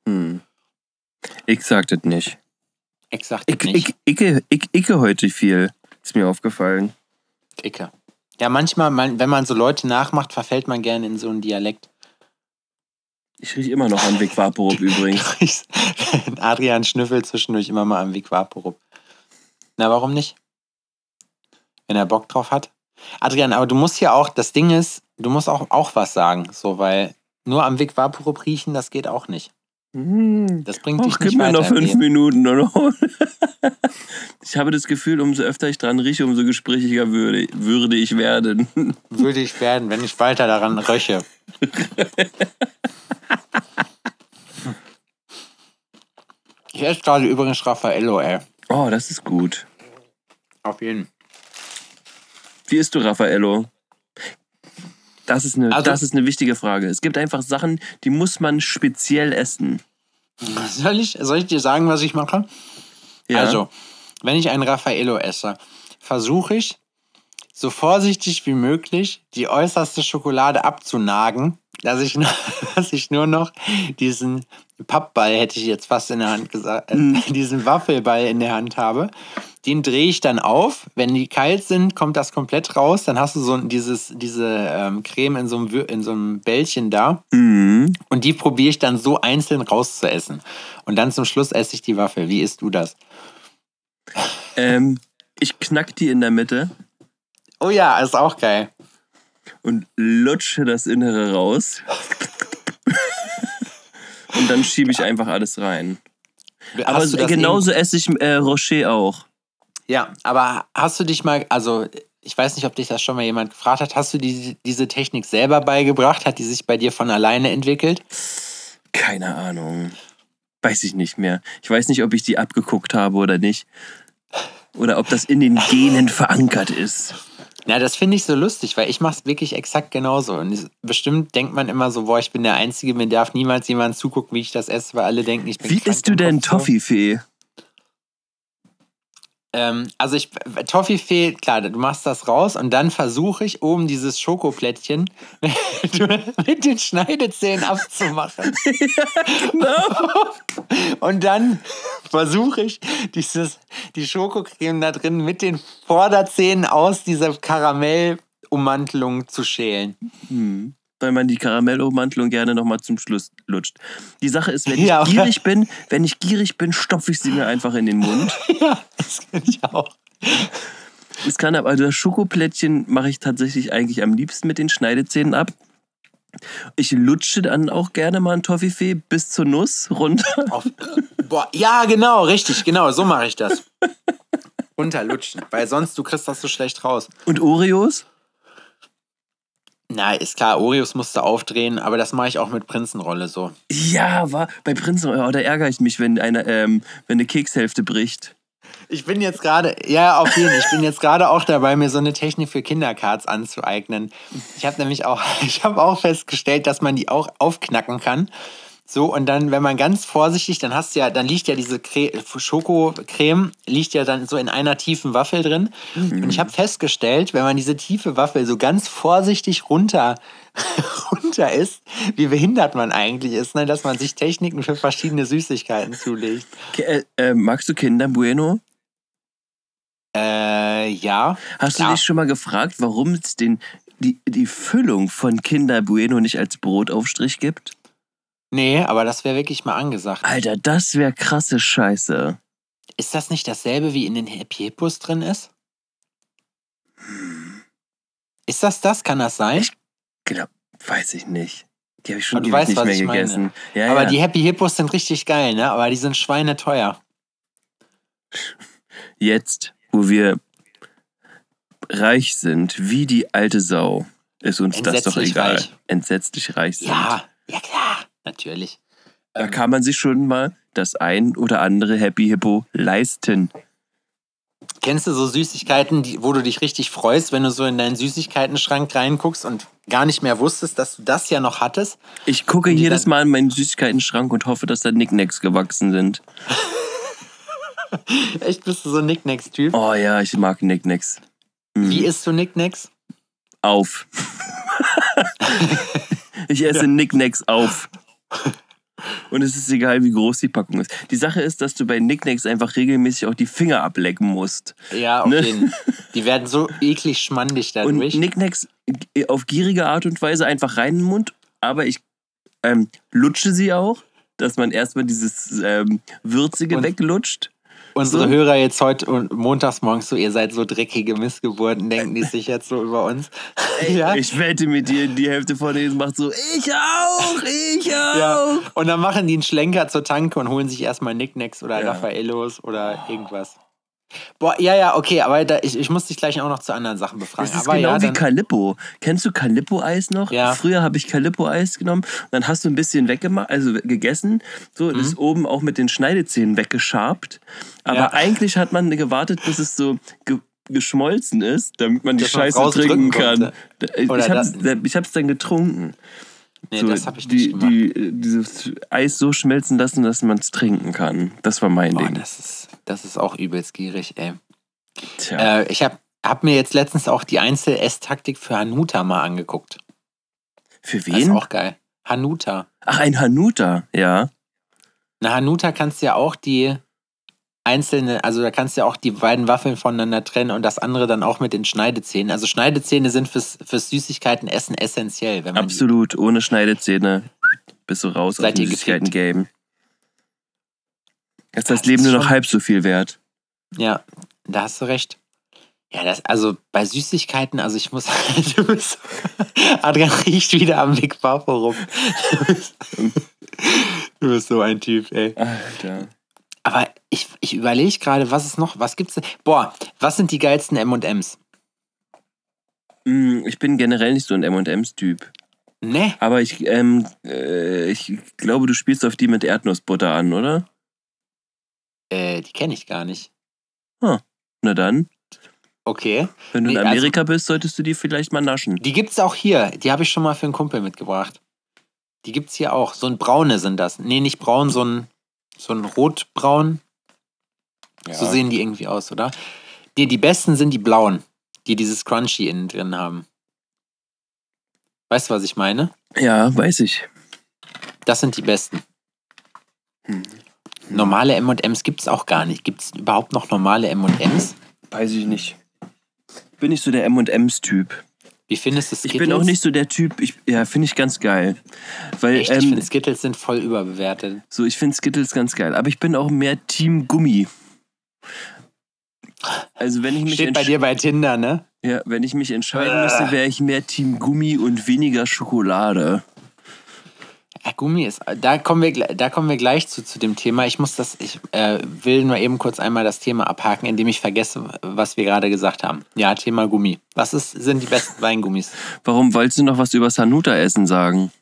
Ich sag das nicht. Ich sag das nicht. Ich heute viel. Ist mir aufgefallen. Icke. Ja, manchmal, wenn man so Leute nachmacht, verfällt man gerne in so einen Dialekt. Ich rieche immer noch an Vic Vaporub übrigens. Adrian schnüffelt zwischendurch immer mal am Vic Vaporub. Na, warum nicht? Wenn er Bock drauf hat. Adrian, aber du musst ja auch, das Ding ist, du musst auch was sagen, so, weil nur am Vic Vaporub riechen, das geht auch nicht. Das bringt dich gib nicht mir weiter. noch 5 Minuten. Oder? Ich habe das Gefühl, umso öfter ich dran rieche, umso gesprächiger würde ich werden. Würde ich werden, wenn ich weiter daran röche. Ich esse gerade übrigens Raffaello, ey. Oh, das ist gut. Auf jeden Fall. Wie isst du Raffaello? Das ist eine wichtige Frage. Es gibt einfach Sachen, die muss man speziell essen. Soll ich dir sagen, was ich mache? Ja. Also, wenn ich ein Raffaello esse, versuche ich, so vorsichtig wie möglich die äußerste Schokolade abzunagen, dass ich nur noch diesen Pappball, hätte ich jetzt fast in der Hand gesagt, diesen Waffelball in der Hand habe. Den drehe ich dann auf. Wenn die kalt sind, kommt das komplett raus. Dann hast du so diese Creme in so einem Bällchen da. Mhm. Und die probiere ich dann so einzeln rauszuessen. Und dann zum Schluss esse ich die Waffel. Wie isst du das? Ich knack die in der Mitte. Oh ja, ist auch geil. Und lutsche das Innere raus. Und dann schiebe ich einfach alles rein. Aber genauso esse ich Rocher auch. Ja, aber hast du dich mal, also ich weiß nicht, ob dich das schon mal jemand gefragt hat, hast du diese Technik selber beigebracht? Hat die sich bei dir von alleine entwickelt? Keine Ahnung. Weiß ich nicht mehr. Ich weiß nicht, ob ich die abgeguckt habe oder nicht. Oder ob das in den Genen verankert ist. Na, das finde ich so lustig, weil ich mache es wirklich exakt genauso. Und bestimmt denkt man immer so, boah, ich bin der Einzige, mir darf niemals jemand zugucken, wie ich das esse, weil alle denken, ich bin Wie isst du denn Toffifee? Also Toffifee, klar, du machst das raus und dann versuche ich oben dieses Schokoplättchen mit den Schneidezähnen abzumachen. Ja, genau. Und dann versuche ich die Schokocreme da drin mit den Vorderzähnen aus dieser Karamellummantelung zu schälen. Weil man die Karamellummantelung gerne nochmal zum Schluss lutscht. Die Sache ist, wenn ich gierig bin, stopfe ich sie mir einfach in den Mund. Ja, das kann ich auch. Es kann aber, das Schokoplättchen mache ich tatsächlich eigentlich am liebsten mit den Schneidezähnen ab. Ich lutsche dann auch gerne mal ein Toffifee bis zur Nuss runter. Boah, ja, genau, richtig, genau, so mache ich das. Runterlutschen, weil sonst du kriegst das so schlecht raus. Und Oreos? Na, ist klar, Oreos musst du aufdrehen, aber das mache ich auch mit Prinzenrolle so. Ja, bei Prinzenrolle, da ärgere ich mich, wenn eine Kekshälfte bricht. Ich bin jetzt gerade, ja, auf jeden Fall, ich bin jetzt gerade auch dabei, mir so eine Technik für Kinderkarts anzueignen. Ich habe auch festgestellt, dass man die auch aufknacken kann. So, und dann, wenn man ganz vorsichtig, dann liegt ja diese Schokocreme, liegt ja dann so in einer tiefen Waffel drin. Und ich habe festgestellt, wenn man diese tiefe Waffel so ganz vorsichtig runter isst, wie behindert man eigentlich ist, ne? Dass man sich Techniken für verschiedene Süßigkeiten zulegt. Magst du Kinder Bueno? Ja. Hast du dich schon mal gefragt, warum es die Füllung von Kinder Bueno nicht als Brotaufstrich gibt? Nee, aber das wäre wirklich mal angesagt. Alter, das wäre krasse Scheiße. Ist das nicht dasselbe, wie in den Happy Hippos drin ist? Ist das? Kann das sein? Genau, weiß ich nicht. Die habe ich schon ewig nicht mehr gegessen. Ja, aber die Happy Hippos sind richtig geil, ne? Aber die sind schweineteuer. Jetzt, wo wir reich sind, wie die alte Sau, ist uns das doch egal. Reich. Entsetzlich reich sind. Ja klar, natürlich. Da kann man sich schon mal das ein oder andere Happy Hippo leisten. Kennst du so Süßigkeiten, wo du dich richtig freust, wenn du so in deinen Süßigkeiten-Schrank reinguckst und gar nicht mehr wusstest, dass du das ja noch hattest? Ich gucke jedes Mal in meinen Süßigkeiten-Schrank und hoffe, dass da Knickknacks gewachsen sind. Echt, bist du so ein Knickknacks-Typ? Oh ja, ich mag Knickknacks. Wie isst du Knickknacks? Auf. Ich esse Knickknacks auf. Und es ist egal, wie groß die Packung ist. Die Sache ist, dass du bei Knickknacks einfach regelmäßig auch die Finger ablecken musst. Ja, auf jeden Fall. Die werden so eklig schmandig dadurch. Und Knickknacks auf gierige Art und Weise einfach rein in den Mund. Aber ich lutsche sie auch, dass man erstmal dieses Würzige weglutscht. unsere Hörer jetzt heute und montags morgens so, ihr seid so dreckige Missgeburten, denken die sich jetzt so über uns. Ey, ja? Ich wette mit dir, die Hälfte von denen macht so, ich auch. Ja. Und dann machen die einen Schlenker zur Tanke und holen sich erstmal Knickknacks oder Raffaellos oder irgendwas. Boah, ja, okay, aber ich muss dich gleich auch noch zu anderen Sachen befragen. Das ist aber genau wie Calippo. Kennst du Calippo-Eis noch? Ja. Früher habe ich Calippo-Eis genommen, dann hast du ein bisschen weggemacht, also gegessen, so, das ist oben auch mit den Schneidezähnen weggeschabt. Aber eigentlich hat man gewartet, bis es so geschmolzen ist, damit man die Scheiße trinken kann. Ich hab's dann getrunken. Nee, so, das habe ich nicht gemacht. Dieses Eis so schmelzen lassen, dass man es trinken kann. Das war mein Ding. Das ist auch übelst gierig, ey. Tja. Ich hab mir jetzt letztens auch die Einzel-Ess-Taktik für Hanuta mal angeguckt. Für wen? Das ist auch geil. Hanuta. Ach, ein Hanuta, ja. Na, Hanuta kannst du ja auch die einzelne, also da kannst du ja auch die beiden Waffeln voneinander trennen und das andere dann auch mit den Schneidezähnen. Also Schneidezähne sind fürs Süßigkeiten-Essen essentiell. Wenn man absolut, ohne Schneidezähne bist du raus aus dem Süßigkeiten-Game. Jetzt ist das Leben nur noch halb so viel wert. Ja, da hast du recht. Ja, also bei Süßigkeiten, also ich muss, Adrian riecht wieder am Big Papa rum. Du bist so ein Typ, ey. Alter. Aber ich überlege gerade, was gibt's denn? Boah, was sind die geilsten M&M's? Ich bin generell nicht so ein M&M's-Typ. Ne? Aber ich glaube, du spielst auf die mit Erdnussbutter an, oder? Die kenne ich gar nicht. Na dann. Okay. Wenn du in Amerika bist, solltest du die vielleicht mal naschen. Die gibt's auch hier. Die habe ich schon mal für einen Kumpel mitgebracht. Die gibt's hier auch. So ein braune sind das. Nee, nicht braun, so ein rotbraun. Ja. So sehen die irgendwie aus, oder? Die besten sind die blauen, die dieses Crunchy innen drin haben. Weißt du, was ich meine? Ja, weiß ich. Das sind die besten. Normale M&M's gibt's auch gar nicht. Gibt's überhaupt noch normale M&M's? Weiß ich nicht. Bin nicht so der M&M's-Typ. Wie findest du Skittles? Ich bin auch nicht so der Typ, finde ich ganz geil. Weil, echt? Ich finde Skittles sind voll überbewertet. So, ich finde Skittles ganz geil. Aber ich bin auch mehr Team Gummi. Also wenn ich mich steht bei dir bei Tinder, ne? Ja, wenn ich mich entscheiden müsste, wäre ich mehr Team Gummi und weniger Schokolade. Ja, Gummi ist, da kommen wir gleich zu dem Thema. Ich will nur eben kurz einmal das Thema abhaken, indem ich vergesse, was wir gerade gesagt haben. Ja, Thema Gummi. Sind die besten Weingummis? Warum wolltest du noch was über Hanuta-Essen sagen?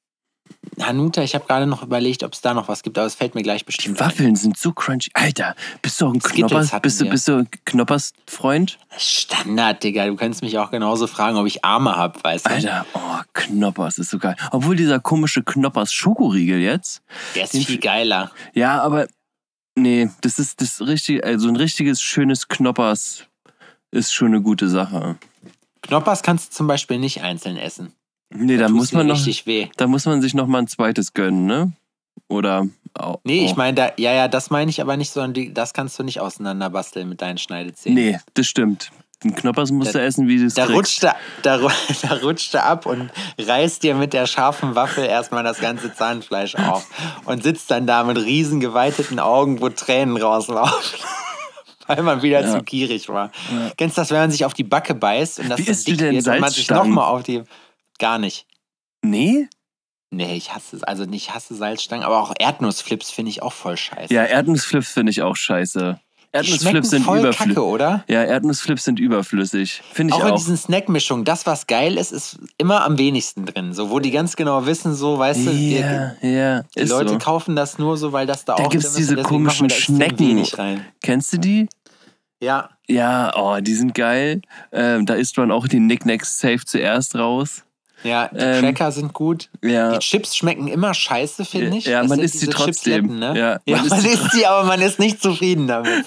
Hanuta, ich habe gerade noch überlegt, ob es da noch was gibt, aber es fällt mir gleich bestimmt. Die Waffeln sind so crunchy. Alter, bist du auch ein Knoppers? Bist du ein Knoppers-Freund? Standard, Digga. Du könntest mich auch genauso fragen, ob ich Arme habe, weißt du? Alter, Knoppers ist so geil. Obwohl dieser komische Knoppers-Schokoriegel jetzt. Der ist viel geiler. Ja, aber nee, das ist das richtige, also ein richtiges, schönes Knoppers ist schon eine gute Sache. Knoppers kannst du zum Beispiel nicht einzeln essen. Nee, da muss man sich noch mal ein zweites gönnen, ne? Oder auch. Nee, ich meine, das meine ich aber nicht, sondern das kannst du nicht auseinanderbasteln mit deinen Schneidezähnen. Nee, das stimmt. Den Knoppers musst du essen, wie du es kriegst. Da rutscht er ab und reißt dir mit der scharfen Waffel erstmal das ganze Zahnfleisch auf und sitzt dann da mit riesen geweiteten Augen, wo Tränen rauslaufen. Weil man wieder zu gierig war. Ja. Kennst du das, wenn man sich auf die Backe beißt und das dann dick wird und man sich nochmal auf die... Gar nicht. Nee? Nee, ich hasse es. Also nicht hasse Salzstangen, aber auch Erdnussflips finde ich auch voll scheiße. Ja, Erdnussflips finde ich auch scheiße. Erdnussflips sind voll Kacke, oder? Ja, Erdnussflips sind überflüssig. Finde ich auch. Auch in diesen Snackmischungen, das, was geil ist immer am wenigsten drin. So, wo die ganz genau wissen, so, weißt du, die Leute kaufen das nur so, weil das da auch drin ist. Da gibt es diese komischen Schnecken. Kennst du die? Ja. Ja, die sind geil. Da isst man auch die Knickknacks safe zuerst raus. Ja, die Cracker sind gut. Ja. Die Chips schmecken immer scheiße, finde ich. Ja, man isst sie trotzdem. Ne? Ja, man isst sie, aber man ist nicht zufrieden damit.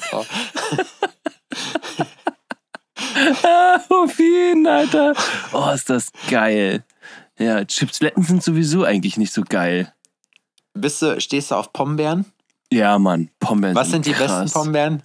Auf jeden, Alter. Oh, ist das geil. Ja, Chipsletten sind sowieso eigentlich nicht so geil. Stehst du auf Pombeeren? Ja, Mann, Pombeeren Was sind die besten Pombeeren?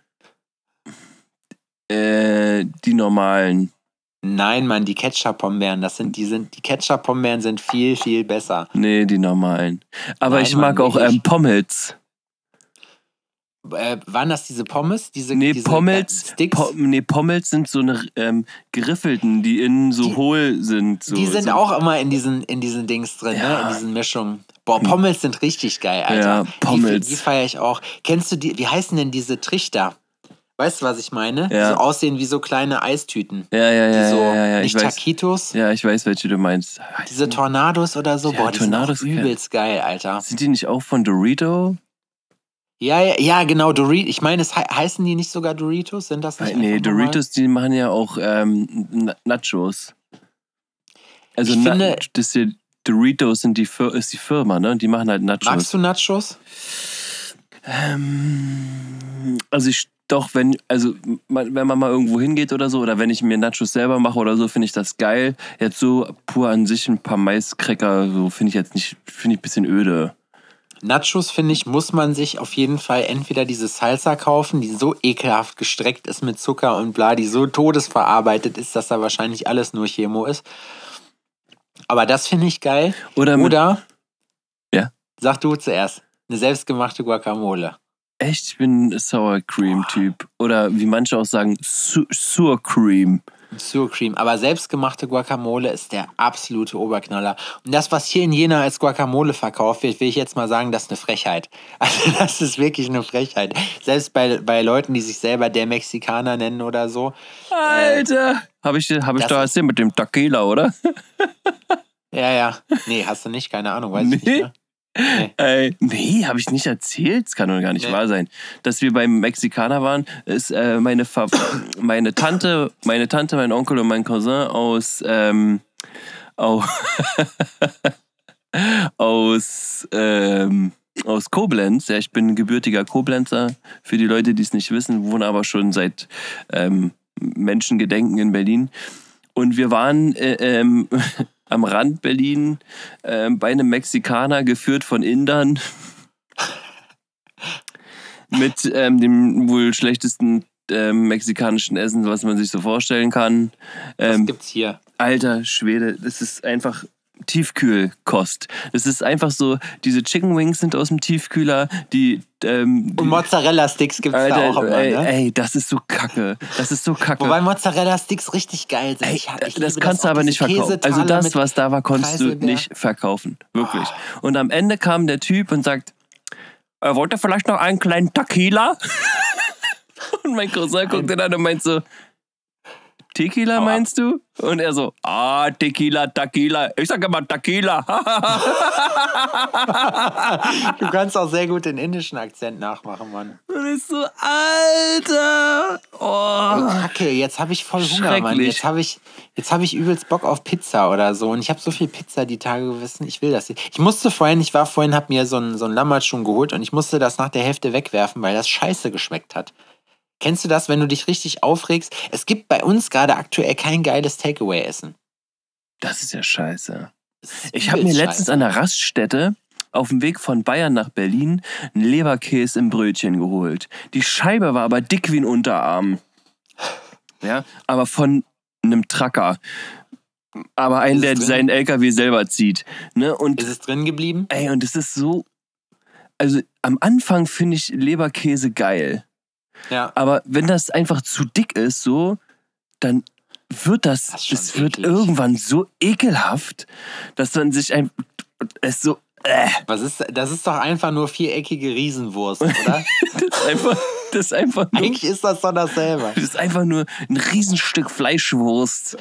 Die normalen. Nein, Mann, die Ketchup-Pombeeren, die Ketchup-Pombeeren sind viel, viel besser. Nee, die normalen. Aber ich mag auch Pommels. Waren das diese Pommes? Nee, diese Pommels, Sticks? Pommels sind so eine geriffelten, die innen so hohl sind. So, die sind so. auch immer in diesen Dings drin, ne? In diesen Mischungen. Boah, Pommels sind richtig geil, Alter. Ja, Pommels. Die feiere ich auch. Kennst du die, wie heißen denn diese Trichter? Weißt du, was ich meine? Ja. Die so aussehen wie so kleine Eistüten. Ja. Die so, Ich nicht weiß. Taquitos. Ja, ich weiß, welche du meinst. Diese Tornados oder so. Ja, Boah, die Tornados sind auch übelst geil, Alter. Sind die nicht auch von Dorito? Ja, genau, Doritos. Ich meine, heißen die nicht sogar Doritos? Sind das nicht? Nee, Doritos, die machen ja auch Nachos. Also ich finde, Doritos ist die Firma, ne? Die machen halt Nachos. Magst du Nachos? Also wenn man mal irgendwo hingeht oder so, oder wenn ich mir Nachos selber mache oder so, finde ich das geil. Jetzt so pur an sich ein paar Maiskräcker, so finde ich ein bisschen öde. Nachos, finde ich, muss man sich auf jeden Fall entweder diese Salsa kaufen, die so ekelhaft gestreckt ist mit Zucker und bla, die so todesverarbeitet ist, dass da wahrscheinlich alles nur Chemo ist. Aber das finde ich geil. Oder ja? Sag du zuerst, eine selbstgemachte Guacamole. Echt? Ich bin Sour Cream-Typ. Oder wie manche auch sagen, Sour Cream. Sour Cream. Aber selbstgemachte Guacamole ist der absolute Oberknaller. Und das, was hier in Jena als Guacamole verkauft wird, will ich jetzt mal sagen, das ist eine Frechheit. Also das ist wirklich eine Frechheit. Selbst bei Leuten, die sich selber der Mexikaner nennen oder so. Alter! Hab ich doch erzählt mit dem Tequila, oder? Ja. Nee, hast du nicht? Keine Ahnung, weiß ich nicht. Ne? Nee, habe ich nicht erzählt. Das kann doch gar nicht wahr sein. Dass wir beim Mexikaner waren, ist meine Tante, mein Onkel und mein Cousin aus Koblenz. Ja, ich bin gebürtiger Koblenzer. Für die Leute, die es nicht wissen, wohne aber schon seit Menschengedenken in Berlin. Und wir waren am Rand Berlin bei einem Mexikaner, geführt von Indern, mit dem wohl schlechtesten mexikanischen Essen, was man sich so vorstellen kann. Was gibt's hier? Alter Schwede, das ist einfach Tiefkühlkost. Es ist einfach so, diese Chicken Wings sind aus dem Tiefkühler, und Mozzarella-Sticks gibt es da auch immer, ne? Ey, das ist so kacke. Wobei Mozzarella-Sticks richtig geil sind. Das kannst du aber nicht verkaufen. Also das, was da war, konntest du nicht verkaufen. Wirklich. Und am Ende kam der Typ und sagt, wollt ihr vielleicht noch einen kleinen Tequila? Und mein Cousin guckt ihn an und meint so, Tequila meinst du? Und er so, Tequila. Ich sag immer Tequila. Du kannst auch sehr gut den indischen Akzent nachmachen, Mann. Und ich so, Alter. Kacke, jetzt habe ich voll Hunger, Mann. Jetzt hab ich übelst Bock auf Pizza oder so. Und ich habe so viel Pizza die Tage gegessen. Ich will das nicht. Ich war vorhin, hab mir so ein Lammertschun geholt und ich musste das nach der Hälfte wegwerfen, weil das scheiße geschmeckt hat. Kennst du das, wenn du dich richtig aufregst? Es gibt bei uns gerade aktuell kein geiles Takeaway-Essen. Das ist ja scheiße. Ich habe mir letztens an der Raststätte auf dem Weg von Bayern nach Berlin einen Leberkäse im Brötchen geholt. Die Scheibe war aber dick wie ein Unterarm. Ja, aber von einem Trucker. Aber einen, der seinen LKW selber zieht. Ne? Und ist es drin geblieben? Ey, und es ist so... Also am Anfang finde ich Leberkäse geil. Ja. Aber wenn das einfach zu dick ist, so, dann wird das wird irgendwann so ekelhaft, dass man sich das ist doch einfach nur viereckige Riesenwurst, oder? das ist einfach nur, eigentlich ist das doch dasselbe. Das ist einfach nur ein Riesenstück Fleischwurst.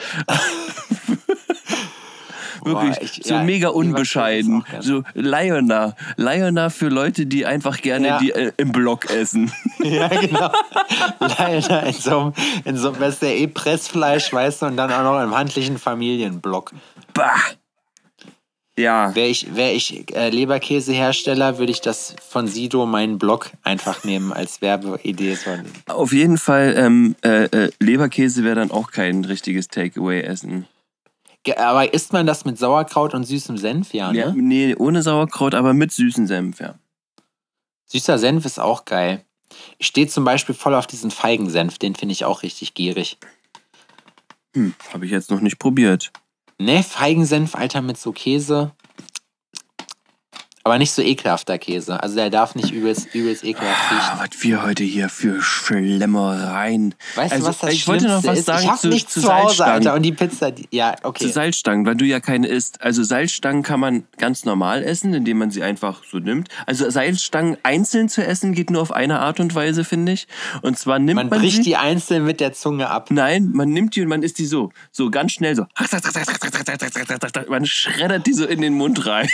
Wirklich, so mega unbescheiden. So Lioner für Leute, die einfach gerne die im Block essen. Ja, genau. Lioner in so einem, das ist ja Pressfleisch, weißt du, und dann auch noch im handlichen Familienblock. Bah! Ja. Wäre ich Leberkäsehersteller, würde ich das von Sido, meinen Blog, einfach nehmen als Werbeidee. Auf jeden Fall, Leberkäse wäre dann auch kein richtiges Takeaway-Essen. Aber isst man das mit Sauerkraut und süßem Senf, ja, ne? Ja, nee, ohne Sauerkraut, aber mit süßem Senf, ja. Süßer Senf ist auch geil. Ich stehe zum Beispiel voll auf diesen Feigensenf, den finde ich auch richtig gierig. Habe ich jetzt noch nicht probiert. Ne, Feigensenf, Alter, mit so Käse. Aber nicht so ekelhafter Käse. Also der darf nicht übelst ekelhaft riechen. Was wir heute hier für Schlemmereien. Weißt du, was das ich wollte noch was ist? sagen Ich hab nichts zu Hause, Alter. Und die Pizza, ja, okay. Zu Salzstangen, weil du ja keine isst. Also Salzstangen kann man ganz normal essen, indem man sie einfach so nimmt. Also Salzstangen einzeln zu essen geht nur auf eine Art und Weise, finde ich. Und zwar nimmt man bricht sie, die einzeln mit der Zunge ab. Nein, man nimmt die und man isst die so ganz schnell so. Man schreddert die so in den Mund rein.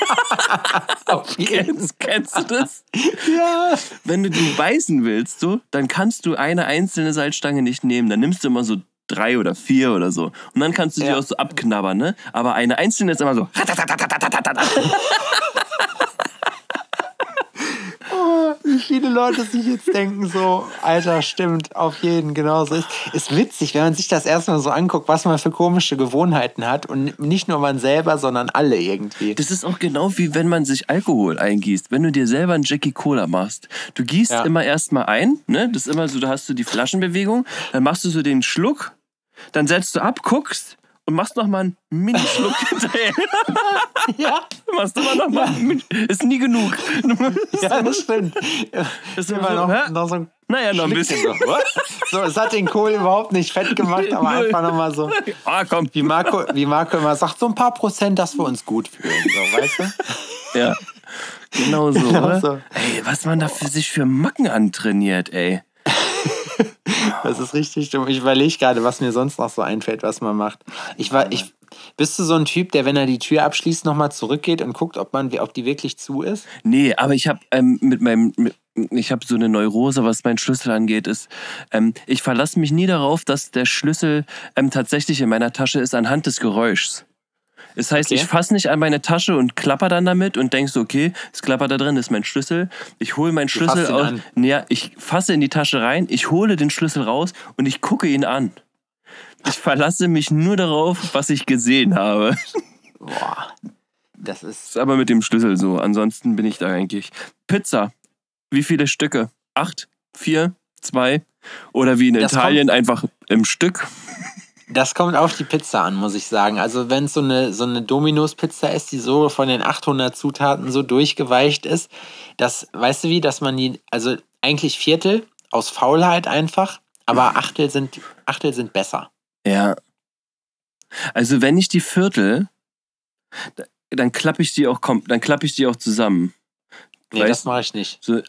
Kennst du das? Ja. Wenn du die beißen willst, so, dann kannst du eine einzelne Salzstange nicht nehmen. Dann nimmst du immer so 3 oder 4 oder so. Und dann kannst du die auch so abknabbern, ne? Aber eine einzelne ist immer so. Wie viele Leute sich jetzt denken so, Alter, stimmt, auf jeden, genauso. Ist witzig, wenn man sich das erstmal so anguckt, was man für komische Gewohnheiten hat und nicht nur man selber, sondern alle irgendwie. Das ist auch genau wie wenn man sich Alkohol eingießt. Wenn du dir selber einen Jackie Cola machst, du gießt immer erstmal ein, ne? Das ist immer so, da hast du die Flaschenbewegung, dann machst du so den Schluck, dann setzt du ab, guckst und machst nochmal einen Mini-Schluck hinterher. Ja. Machst immer nochmal. Ist nie genug. Ja, das stimmt. Das ist immer noch so ein noch ein bisschen. So, es hat den Kohl überhaupt nicht fett gemacht, aber einfach nochmal so. Komm. Wie Marco immer sagt, so ein paar Prozent, dass wir uns gut fühlen. So, weißt du? Ja. Genau so, oder? So. Ey, was man da für sich für Macken antrainiert, ey. Das ist richtig dumm. Ich überlege gerade, was mir sonst noch so einfällt, was man macht. Bist du so ein Typ, der, wenn er die Tür abschließt, nochmal zurückgeht und guckt, ob die wirklich zu ist? Nee, aber ich habe ich habe so eine Neurose, was meinen Schlüssel angeht, ich verlasse mich nie darauf, dass der Schlüssel tatsächlich in meiner Tasche ist anhand des Geräuschs. Das heißt, ich fasse nicht an meine Tasche und klapper dann damit und denke so, okay, es klappert da drin, das ist mein Schlüssel. Ich hole meinen Schlüssel aus. Ja, ich fasse in die Tasche rein, ich hole den Schlüssel raus und ich gucke ihn an. Ich verlasse mich nur darauf, was ich gesehen habe. Boah, das ist aber mit dem Schlüssel so. Ansonsten bin ich da eigentlich. Pizza. Wie viele Stücke? 8? 4? 2? Oder wie in Italien einfach im Stück? Das kommt auf die Pizza an, muss ich sagen. Also wenn es so eine Domino's-Pizza ist, die so von den 800 Zutaten so durchgeweicht ist, weißt du wie, dass man die, also eigentlich Viertel aus Faulheit einfach, aber Achtel sind besser. Ja. Also wenn ich die Viertel, dann klappe ich die auch zusammen. Nee, das mache ich nicht. Du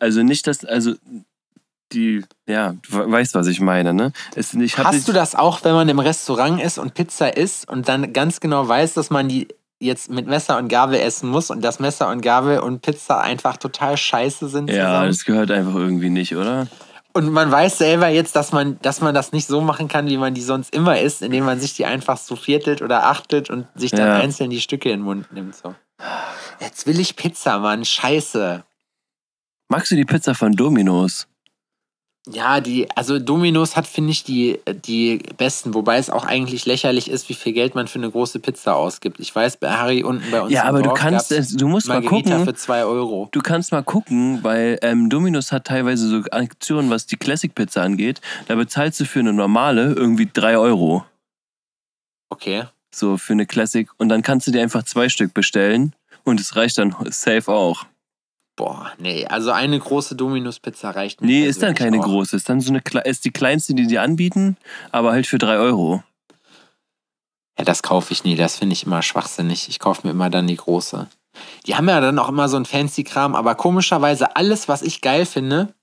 weißt, was ich meine, ne? Hast du das auch, wenn man im Restaurant ist und Pizza isst und dann ganz genau weiß, dass man die jetzt mit Messer und Gabel essen muss und dass Messer und Gabel und Pizza einfach total scheiße sind zusammen? Ja, das gehört einfach irgendwie nicht, oder? Und man weiß selber jetzt, dass man das nicht so machen kann, wie man die sonst immer isst, indem man sich die einfach so viertelt oder achtelt und sich dann einzeln die Stücke in den Mund nimmt. So. Jetzt will ich Pizza, Mann. Scheiße. Magst du die Pizza von Domino's? Ja, also Domino's hat, finde ich, die besten, wobei es auch eigentlich lächerlich ist, wie viel Geld man für eine große Pizza ausgibt. Ich weiß, bei Harry unten bei uns ja, aber du musst mal gucken. Für 2 Euro. Du kannst mal gucken, weil Domino's hat teilweise so Aktionen, was die Classic Pizza angeht. Da bezahlst du für eine normale irgendwie 3 Euro. Okay. So für eine Classic. Und dann kannst du dir einfach 2 Stück bestellen und es reicht dann safe auch. Boah, nee, also eine große Domino's-Pizza reicht nicht. Nee, ist dann keine große. Ist dann ist die kleinste, die anbieten, aber halt für 3 Euro. Ja, das kaufe ich nie. Das finde ich immer schwachsinnig. Ich kaufe mir immer dann die große. Die haben ja dann auch immer so ein fancy Kram, aber komischerweise alles, was ich geil finde,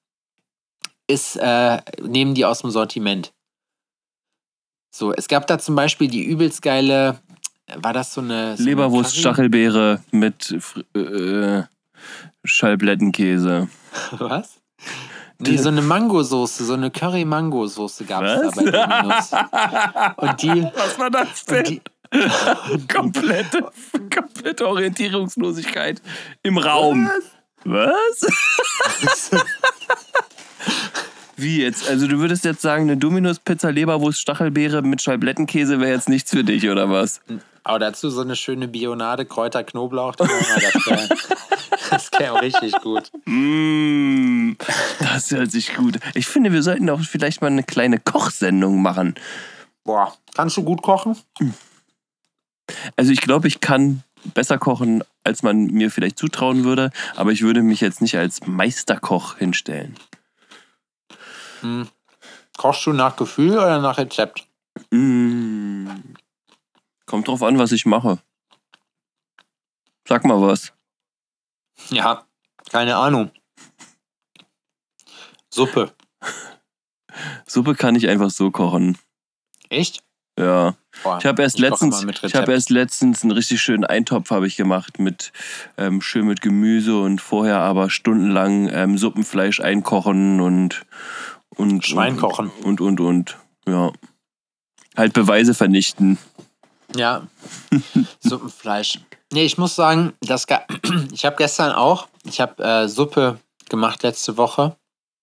nehmen die aus dem Sortiment. So, es gab da zum Beispiel die übelst geile, war das so eine Leberwurst-Stachelbeere mit Scheiblettenkäse. Was? Nee, so eine Mangosoße, so eine Curry-Mangosoße gab es da bei Domino's. Was war das denn? Komplette Orientierungslosigkeit im Raum. Was? Wie jetzt? Also du würdest jetzt sagen, eine Domino's-Pizza, Leberwurst, Stachelbeere mit Scheiblettenkäse wäre jetzt nichts für dich, oder was? Aber dazu so eine schöne Bionade, Kräuter, Knoblauch. Das käme richtig gut. Das hört sich gut. Ich finde, wir sollten auch vielleicht mal eine kleine Kochsendung machen. Boah, kannst du gut kochen? Also ich glaube, ich kann besser kochen als man mir vielleicht zutrauen würde. Aber ich würde mich jetzt nicht als Meisterkoch hinstellen. Kochst du nach Gefühl oder nach Rezept? Kommt drauf an, was ich mache. Sag mal was. Ja, keine Ahnung. Suppe. Suppe kann ich einfach so kochen. Echt? Ja. Boah, Ich habe erst letztens einen richtig schönen Eintopf habe ich gemacht mit schön mit Gemüse und vorher aber stundenlang Suppenfleisch einkochen und Schwein kochen. Und. Ja. Halt Beweise vernichten. Ja. Suppenfleisch. Nee, ich muss sagen, ich habe gestern auch, Suppe gemacht letzte Woche.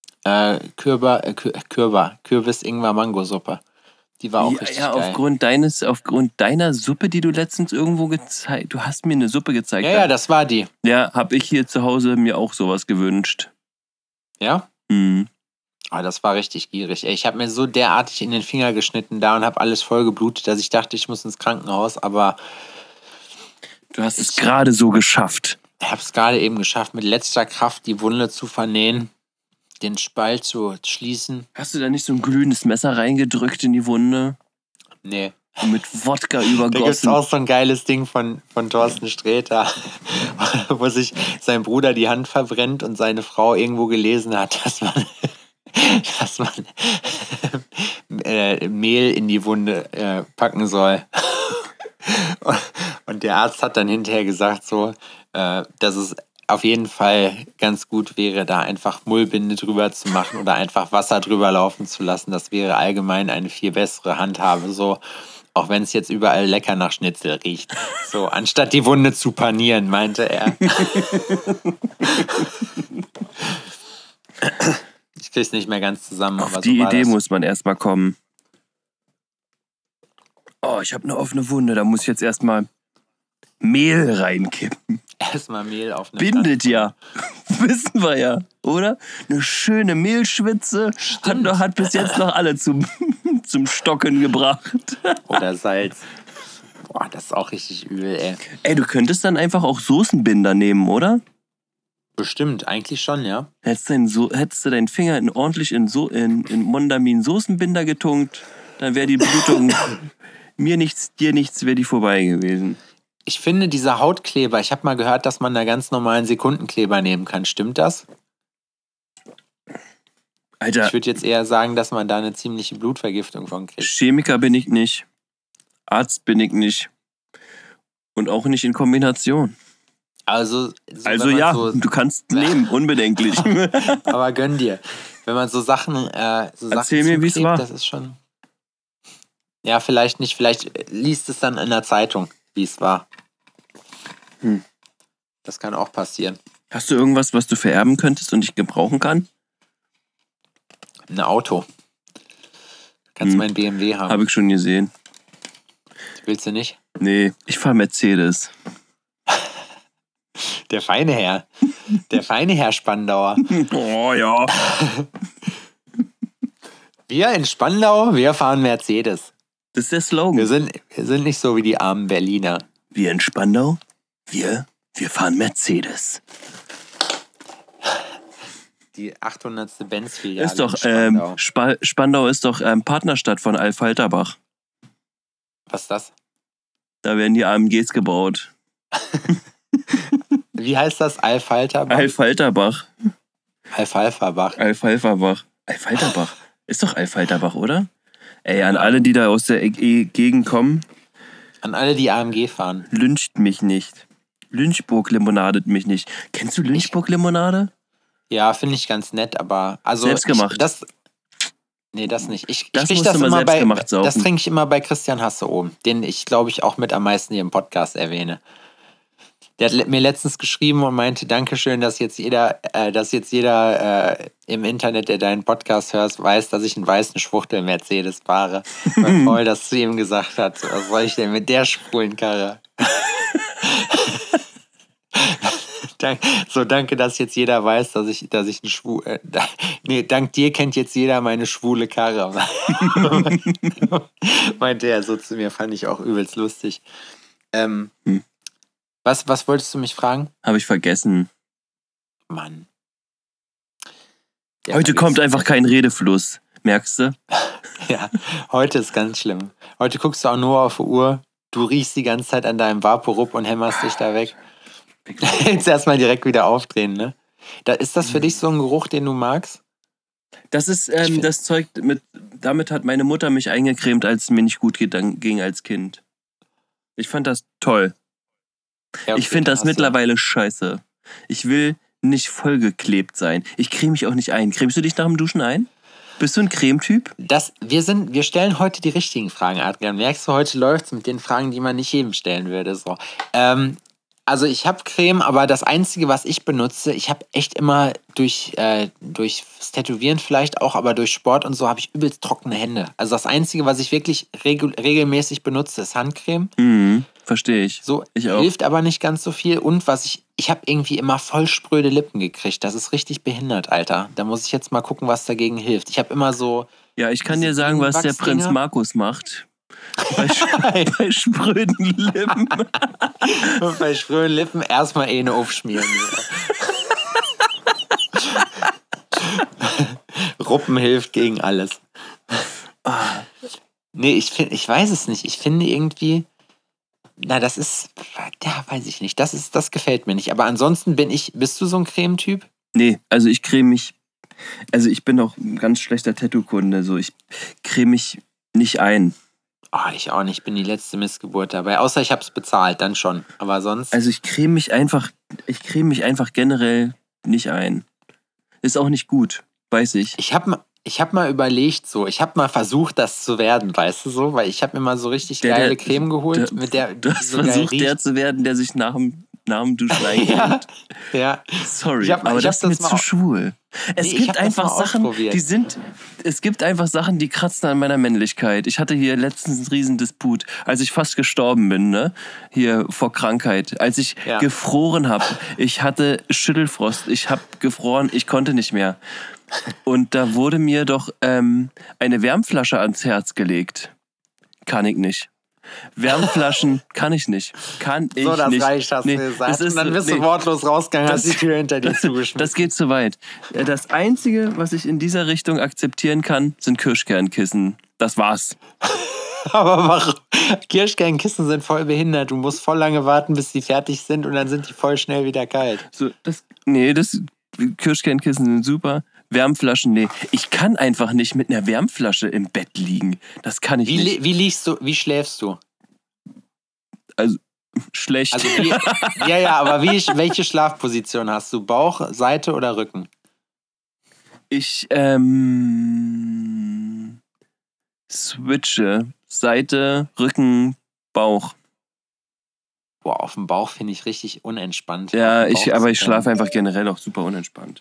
Kürbis-Ingwer-Mango-Suppe. Die war auch richtig geil. Aufgrund deiner Suppe, die du letztens irgendwo gezeigt, du hast mir eine Suppe gezeigt. Ja, das war die. Ja, habe ich hier zu Hause mir auch sowas gewünscht. Ja? Mhm. Oh, das war richtig gierig. Ey, ich habe mir so derartig in den Finger geschnitten da und habe alles voll geblutet, dass ich dachte, ich muss ins Krankenhaus, aber du hast es gerade so geschafft. Ich habe es gerade eben geschafft, mit letzter Kraft die Wunde zu vernähen, den Spalt zu schließen. Hast du da nicht so ein glühendes Messer reingedrückt in die Wunde? Nee. Und mit Wodka übergossen? Da gibt es auch so ein geiles Ding von Thorsten Sträter, wo sich sein Bruder die Hand verbrennt und seine Frau irgendwo gelesen hat, dass man Mehl in die Wunde packen soll. Und der Arzt hat dann hinterher gesagt, so, dass es auf jeden Fall ganz gut wäre, da einfach Mullbinde drüber zu machen oder einfach Wasser drüber laufen zu lassen. Das wäre allgemein eine viel bessere Handhabe, so, auch wenn es jetzt überall lecker nach Schnitzel riecht. So, anstatt die Wunde zu panieren, meinte er. Ich krieg's nicht mehr ganz zusammen. Auf die Idee muss man erstmal kommen. Oh, ich habe eine offene Wunde, da muss ich jetzt erstmal Mehl reinkippen. Erstmal Mehl auf eine Bindet ja. Wissen wir ja, oder? Eine schöne Mehlschwitze hat bis jetzt noch alle zum Stocken gebracht. Oder Salz. Boah, das ist auch richtig übel, ey. Ey, du könntest dann einfach auch Soßenbinder nehmen, oder? Bestimmt, eigentlich schon, ja. Hättest du deinen Finger ordentlich in Mondamin-Soßenbinder getunkt, dann wäre die Blutung mir nichts, dir nichts, wäre die vorbei gewesen. Ich finde, diese Hautkleber, ich habe mal gehört, dass man da ganz normalen Sekundenkleber nehmen kann. Stimmt das? Alter. Ich würde jetzt eher sagen, dass man da eine ziemliche Blutvergiftung von kriegt. Chemiker bin ich nicht. Arzt bin ich nicht. Und auch nicht in Kombination. Also ja, du kannst leben, unbedenklich. Aber gönn dir. Wenn man so Sachen Erzähl mir, wie es war. Das ist schon... Ja, vielleicht nicht. Vielleicht liest es dann in der Zeitung, wie es war. Das kann auch passieren. Hast du irgendwas, was du vererben könntest und ich gebrauchen kann? Ein Auto. Du kannst meinen BMW haben. Habe ich schon gesehen. Willst du nicht? Nee, ich fahre Mercedes. Der feine Herr. Der feine Herr Spandauer. Oh ja. Wir in Spandau, wir fahren Mercedes. Das ist der Slogan. Wir sind nicht so wie die armen Berliner. Wir in Spandau, wir fahren Mercedes. Die 800. Benz-Filiale ist doch, Spandau. Spandau ist doch Partnerstadt von Alf-Halterbach. Was ist das? Da werden die AMGs gebaut. Wie heißt das? Alf-Halterbach? Alf-Halterbach. Alf-Halterbach. Alf-Halterbach. Alf-Halterbach. Ist doch Alf-Halterbach, oder? Ey, an alle, die da aus der Gegend kommen. An alle, die AMG fahren. Lyncht mich nicht. Lynchburg-Limonadet mich nicht. Kennst du Lynchburg-Limonade? Ja, finde ich ganz nett, aber... Also selbstgemacht. Nee, das nicht. Ich das krieg musst das du mal immer selbst saufen. Das trinke ich immer bei Christian Hasse oben, den ich, glaube ich, auch mit am meisten hier im Podcast erwähne. Der hat mir letztens geschrieben und meinte, Dankeschön, dass jetzt jeder im Internet, der deinen Podcast hört, weiß, dass ich einen weißen Schwuchtel-Mercedes fahre. Weil Paul das zu ihm gesagt hat. Was soll ich denn mit der schwulen Karre? Danke, dass jetzt jeder weiß, dass ich einen schwul... dank dir kennt jetzt jeder meine schwule Karre. Meinte er so zu mir, fand ich auch übelst lustig. Was wolltest du mich fragen? Habe ich vergessen. Mann. Heute kommt einfach kein Redefluss. Merkst du? Ja, heute ist ganz schlimm. Heute guckst du auch nur auf die Uhr. Du riechst die ganze Zeit an deinem Vaporub und hämmerst dich da weg. Jetzt erstmal direkt wieder aufdrehen, ne? Ist das für dich so ein Geruch, den du magst? Das ist das Zeug, damit hat meine Mutter mich eingecremt, als es mir nicht gut ging als Kind. Ich fand das toll. Ja, okay, ich finde das mittlerweile scheiße. Ich will nicht vollgeklebt sein. Ich creme mich auch nicht ein. Cremst du dich nach dem Duschen ein? Bist du ein Cremetyp? Wir stellen heute die richtigen Fragen, Adrian. Merkst du, heute läuft es mit den Fragen, die man nicht jedem stellen würde. So. Also ich habe Creme, aber das Einzige, was ich benutze, ich habe echt immer durchs Tätowieren vielleicht auch, aber durch Sport und so habe ich übelst trockene Hände. Also das Einzige, was ich wirklich regelmäßig benutze, ist Handcreme. Verstehe ich. So, ich auch. Hilft aber nicht ganz so viel. Und ich habe irgendwie immer voll spröde Lippen gekriegt. Das ist richtig behindert, Alter. Da muss ich jetzt mal gucken, was dagegen hilft. Ich habe immer so... Ja, ich kann dir sagen, was der Prinz Markus macht. Bei spröden Lippen. Und bei spröden Lippen erstmal eine aufschmieren. Ruppen hilft gegen alles. Nee, ich weiß es nicht. Ich finde irgendwie... das ist... Ja, weiß ich nicht. Das gefällt mir nicht. Aber ansonsten bist du so ein Cremetyp? Nee, also ich creme mich... Also ich bin auch ein ganz schlechter Tattoo-Kunde. So, ich creme mich nicht ein. Oh, ich auch nicht. Ich bin die letzte Missgeburt dabei. Außer ich habe es bezahlt, dann schon. Aber sonst... Also ich creme mich einfach generell nicht ein. Ist auch nicht gut, weiß ich. Ich hab mal überlegt so, ich habe mal versucht, das zu werden, weißt du so? Weil ich habe mir mal so richtig geile Creme geholt. Du hast versucht, der zu werden, der sich nach dem Duschen eincremt. Ja. Sorry, aber das ist mir zu schwul. Es gibt einfach Sachen, die kratzen an meiner Männlichkeit. Ich hatte hier letztens einen riesen Disput, als ich fast gestorben bin, ne? Hier vor Krankheit. Als ich gefroren habe. Ich hatte Schüttelfrost. Ich habe gefroren, ich konnte nicht mehr. Und da wurde mir doch eine Wärmflasche ans Herz gelegt. Kann ich nicht. Wärmflaschen kann ich nicht. So, das nicht. Reicht, hast du gesagt. Und dann bist du wortlos rausgegangen, hast die Tür hinter dir zugeschmissen. Das geht zu weit. Das Einzige, was ich in dieser Richtung akzeptieren kann, sind Kirschkernkissen. Das war's. Aber warum? Kirschkernkissen sind voll behindert. Du musst voll lange warten, bis die fertig sind und dann sind die voll schnell wieder kalt. So, Kirschkernkissen sind super. Wärmflaschen, nee. Ich kann einfach nicht mit einer Wärmflasche im Bett liegen. Das kann ich nicht. Wie schläfst du? Also, schlecht. Also aber welche Schlafposition hast du? Bauch, Seite oder Rücken? Ich switche. Seite, Rücken, Bauch. Boah, auf dem Bauch finde ich richtig unentspannt. Ja, aber ich schlafe einfach generell auch super unentspannt.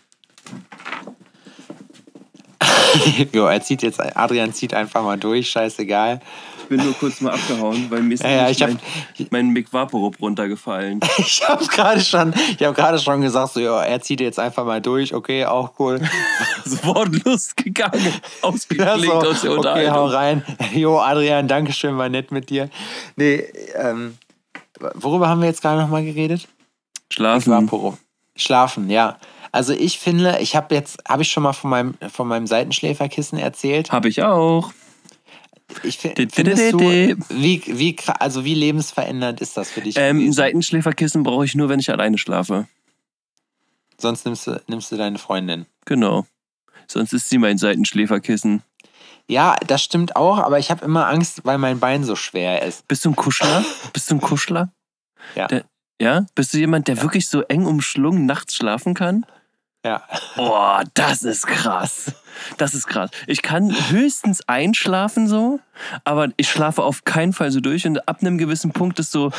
Jo, Adrian zieht einfach mal durch, scheißegal. Ich bin nur kurz mal abgehauen, weil mir ist mein Mick Vaporub runtergefallen. Ich habe gerade schon gesagt, so, jo, er zieht jetzt einfach mal durch, okay, auch cool. Wortlos gegangen, ausgeklinkt aus der Unterhaltung. Okay, hau rein. Jo, Adrian, dankeschön, war nett mit dir. Nee, worüber haben wir jetzt gerade nochmal geredet? Schlafen, ja. Also ich finde, habe ich schon mal von meinem Seitenschläferkissen erzählt? Habe ich auch. Findest du, wie lebensverändernd ist das für dich? Ein Seitenschläferkissen brauche ich nur, wenn ich alleine schlafe. Sonst nimmst du deine Freundin. Genau. Sonst ist sie mein Seitenschläferkissen. Ja, das stimmt auch, aber ich habe immer Angst, weil mein Bein so schwer ist. Bist du ein Kuschler? Ja. Ja? Bist du jemand, der wirklich so eng umschlungen nachts schlafen kann? Ja. Boah, das ist krass. Das ist krass. Ich kann höchstens einschlafen so, aber ich schlafe auf keinen Fall so durch und ab einem gewissen Punkt ist so,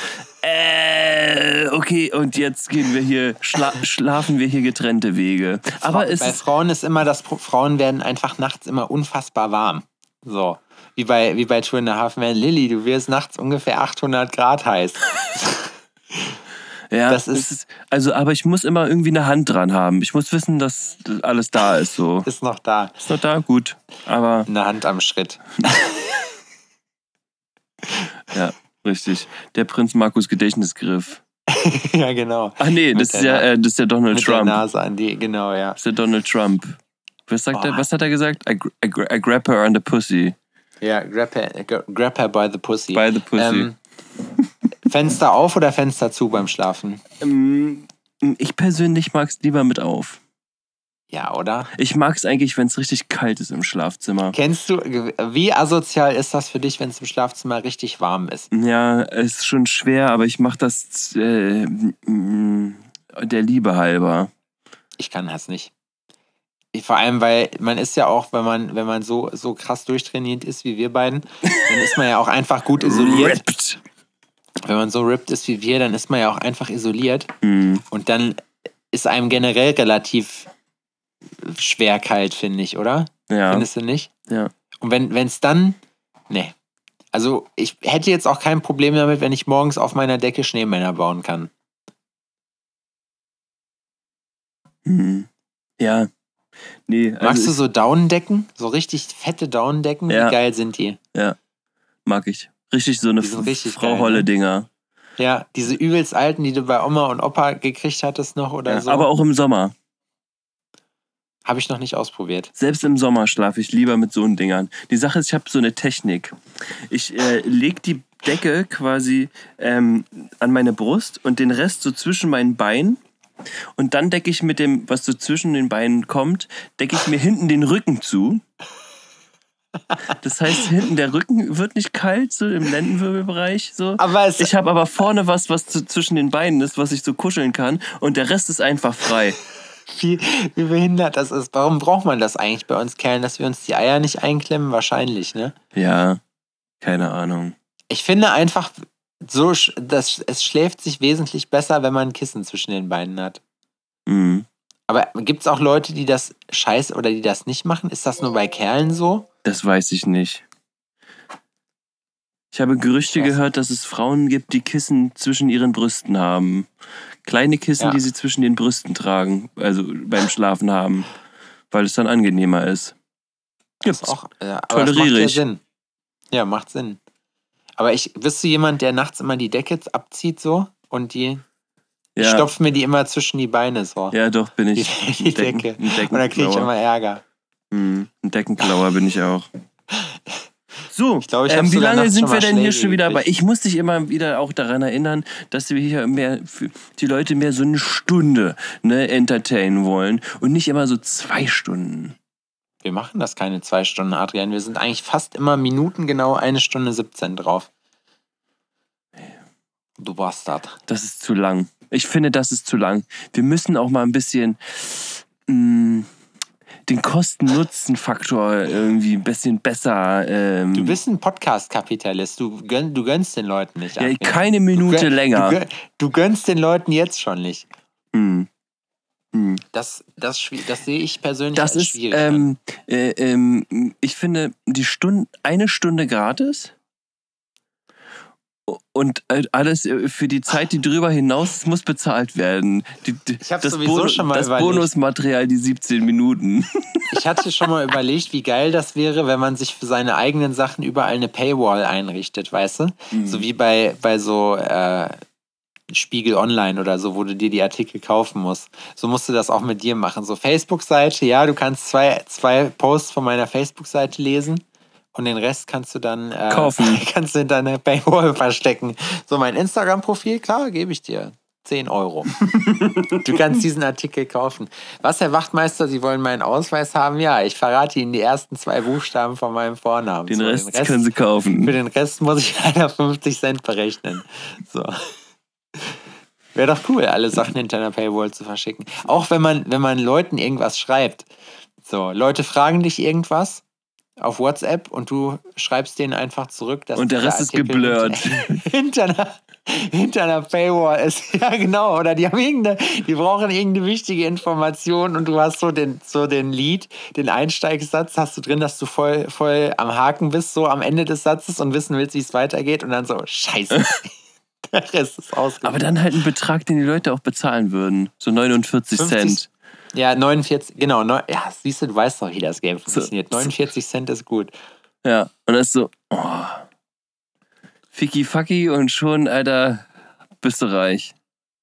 okay, und jetzt gehen wir hier, schlafen wir hier getrennte Wege. Aber bei Frauen ist immer Frauen werden einfach nachts immer unfassbar warm. So. Wie bei Two and a Half Men. Lilly, du wirst nachts ungefähr 800 Grad heiß. Ja, aber ich muss immer irgendwie eine Hand dran haben. Ich muss wissen, dass alles da ist. So. Ist noch da. Ist noch da, gut. Aber eine Hand am Schritt. Ja, richtig. Der Prinz Markus Gedächtnisgriff. Ja, genau. Ach nee, das ist ja Donald mit Trump. der Nase an die, genau, ja. Das ist ja Donald Trump. Was hat er gesagt? I grab her on the pussy. Ja, grab her by the pussy. By the pussy. Fenster auf oder Fenster zu beim Schlafen? Ich persönlich mag es lieber mit auf. Ja, oder? Ich mag es eigentlich, wenn es richtig kalt ist im Schlafzimmer. Kennst du, wie asozial ist das für dich, wenn es im Schlafzimmer richtig warm ist? Ja, es ist schon schwer, aber ich mache das der Liebe halber. Ich kann das nicht. Vor allem, weil man ist ja auch, wenn man so krass durchtrainiert ist wie wir beiden, dann ist man ja auch einfach gut isoliert. Ripped. Wenn man so ripped ist wie wir, dann ist man ja auch einfach isoliert. Mhm. Und dann ist einem generell relativ schwer kalt, finde ich, oder? Ja. Findest du nicht? Ja. Und wenn es dann, nee. Also ich hätte jetzt auch kein Problem damit, wenn ich morgens auf meiner Decke Schneemänner bauen kann. Ja. Nee, also Magst du so Daunendecken? So richtig fette Daunendecken? Ja. Wie geil sind die? Ja, mag ich. Richtig so eine Die sind richtig Frau geil, Holle ne? Dinger. Ja, diese übelst alten, die du bei Oma und Opa gekriegt hattest noch oder Ja, so. aber auch im Sommer. Habe ich noch nicht ausprobiert. Selbst im Sommer schlafe ich lieber mit so einen Dingern. Die Sache ist, ich habe so eine Technik. Ich lege die Decke quasi an meine Brust und den Rest so zwischen meinen Beinen. Und dann decke ich mit dem, was so zwischen den Beinen kommt, decke ich mir hinten den Rücken zu. Das heißt, hinten der Rücken wird nicht kalt, so im Lendenwirbelbereich. So. Ich habe aber vorne was zwischen den Beinen ist, was ich so kuscheln kann. Und der Rest ist einfach frei. Wie behindert das ist. Warum braucht man das eigentlich bei uns Kerlen, dass wir uns die Eier nicht einklemmen? Wahrscheinlich, ne? Ja, keine Ahnung. Ich finde einfach, es schläft sich wesentlich besser, wenn man ein Kissen zwischen den Beinen hat. Mhm. Aber gibt es auch Leute, die das scheiße oder die das nicht machen? Ist das nur bei Kerlen so? Das weiß ich nicht. Ich habe Gerüchte gehört, dass es Frauen gibt, die Kissen zwischen ihren Brüsten haben. Kleine Kissen, die sie zwischen den Brüsten tragen, also beim Schlafen haben, weil es dann angenehmer ist. Gibt's auch. Aber das macht ja Sinn. Ja, macht Sinn. Aber bist du jemand, der nachts immer die Decke abzieht so und ich stopfe mir die immer zwischen die Beine so? Ja, doch, bin ich. Die Decke. Und dann kriege ich immer Ärger. Ein Deckenklauer bin ich auch. So, ich glaub, wie lange sind wir denn hier schon wieder bei? Ich muss dich immer wieder auch daran erinnern, dass wir hier mehr die Leute mehr so eine Stunde entertainen wollen und nicht immer so 2 Stunden. Wir machen das keine 2 Stunden, Adrian. Wir sind eigentlich fast immer minutengenau 1 Stunde 17 drauf. Du Bastard. Das ist zu lang. Ich finde, das ist zu lang. Wir müssen auch mal ein bisschen den Kosten-Nutzen-Faktor irgendwie ein bisschen besser. Du bist ein Podcast-Kapitalist. Du gönnst den Leuten nicht. Ja, keine Minute länger. Du gönnst den Leuten jetzt schon nicht. Das sehe ich persönlich als schwierig. Ich finde, eine Stunde gratis und alles für die Zeit, die drüber hinaus muss bezahlt werden. Ich habe sowieso schon mal überlegt. Das Bonusmaterial, die 17 Minuten. Ich hatte schon mal überlegt, wie geil das wäre, wenn man sich für seine eigenen Sachen überall eine Paywall einrichtet, weißt du? So wie bei so Spiegel Online oder so, wo du dir die Artikel kaufen musst. So musst du das auch mit dir machen. So Facebook-Seite, ja, du kannst zwei Posts von meiner Facebook-Seite lesen und den Rest kannst du dann kaufen. Kannst du in deiner Paywall verstecken. So, mein Instagram-Profil, klar, gebe ich dir 10 €. Du kannst diesen Artikel kaufen. Was, Herr Wachtmeister, Sie wollen meinen Ausweis haben? Ja, ich verrate Ihnen die ersten 2 Buchstaben von meinem Vornamen. Den Rest können Sie kaufen. Für den Rest muss ich leider 50 Cent berechnen. So. Wäre doch cool, alle Sachen hinter einer Paywall zu verschicken. Auch wenn man Leuten irgendwas schreibt. So, Leute fragen dich irgendwas auf WhatsApp und du schreibst denen einfach zurück, dass und der Rest ist geblurrt. Hinter einer Paywall ist. Ja, genau. Oder die brauchen irgendeine wichtige Information und du hast so den Lead, den Einsteigssatz hast du drin, dass du voll am Haken bist, so am Ende des Satzes und wissen willst, wie es weitergeht und dann so, scheiße. Der Rest ist ausgegangen. Aber dann halt ein Betrag, den die Leute auch bezahlen würden. So 49 Cent. Ja, 49, genau. Ja, siehst du weißt doch, wie das Game funktioniert. 49 Cent ist gut. Ja, und das ist so, Ficky Fucky und schon, Alter, bist du reich.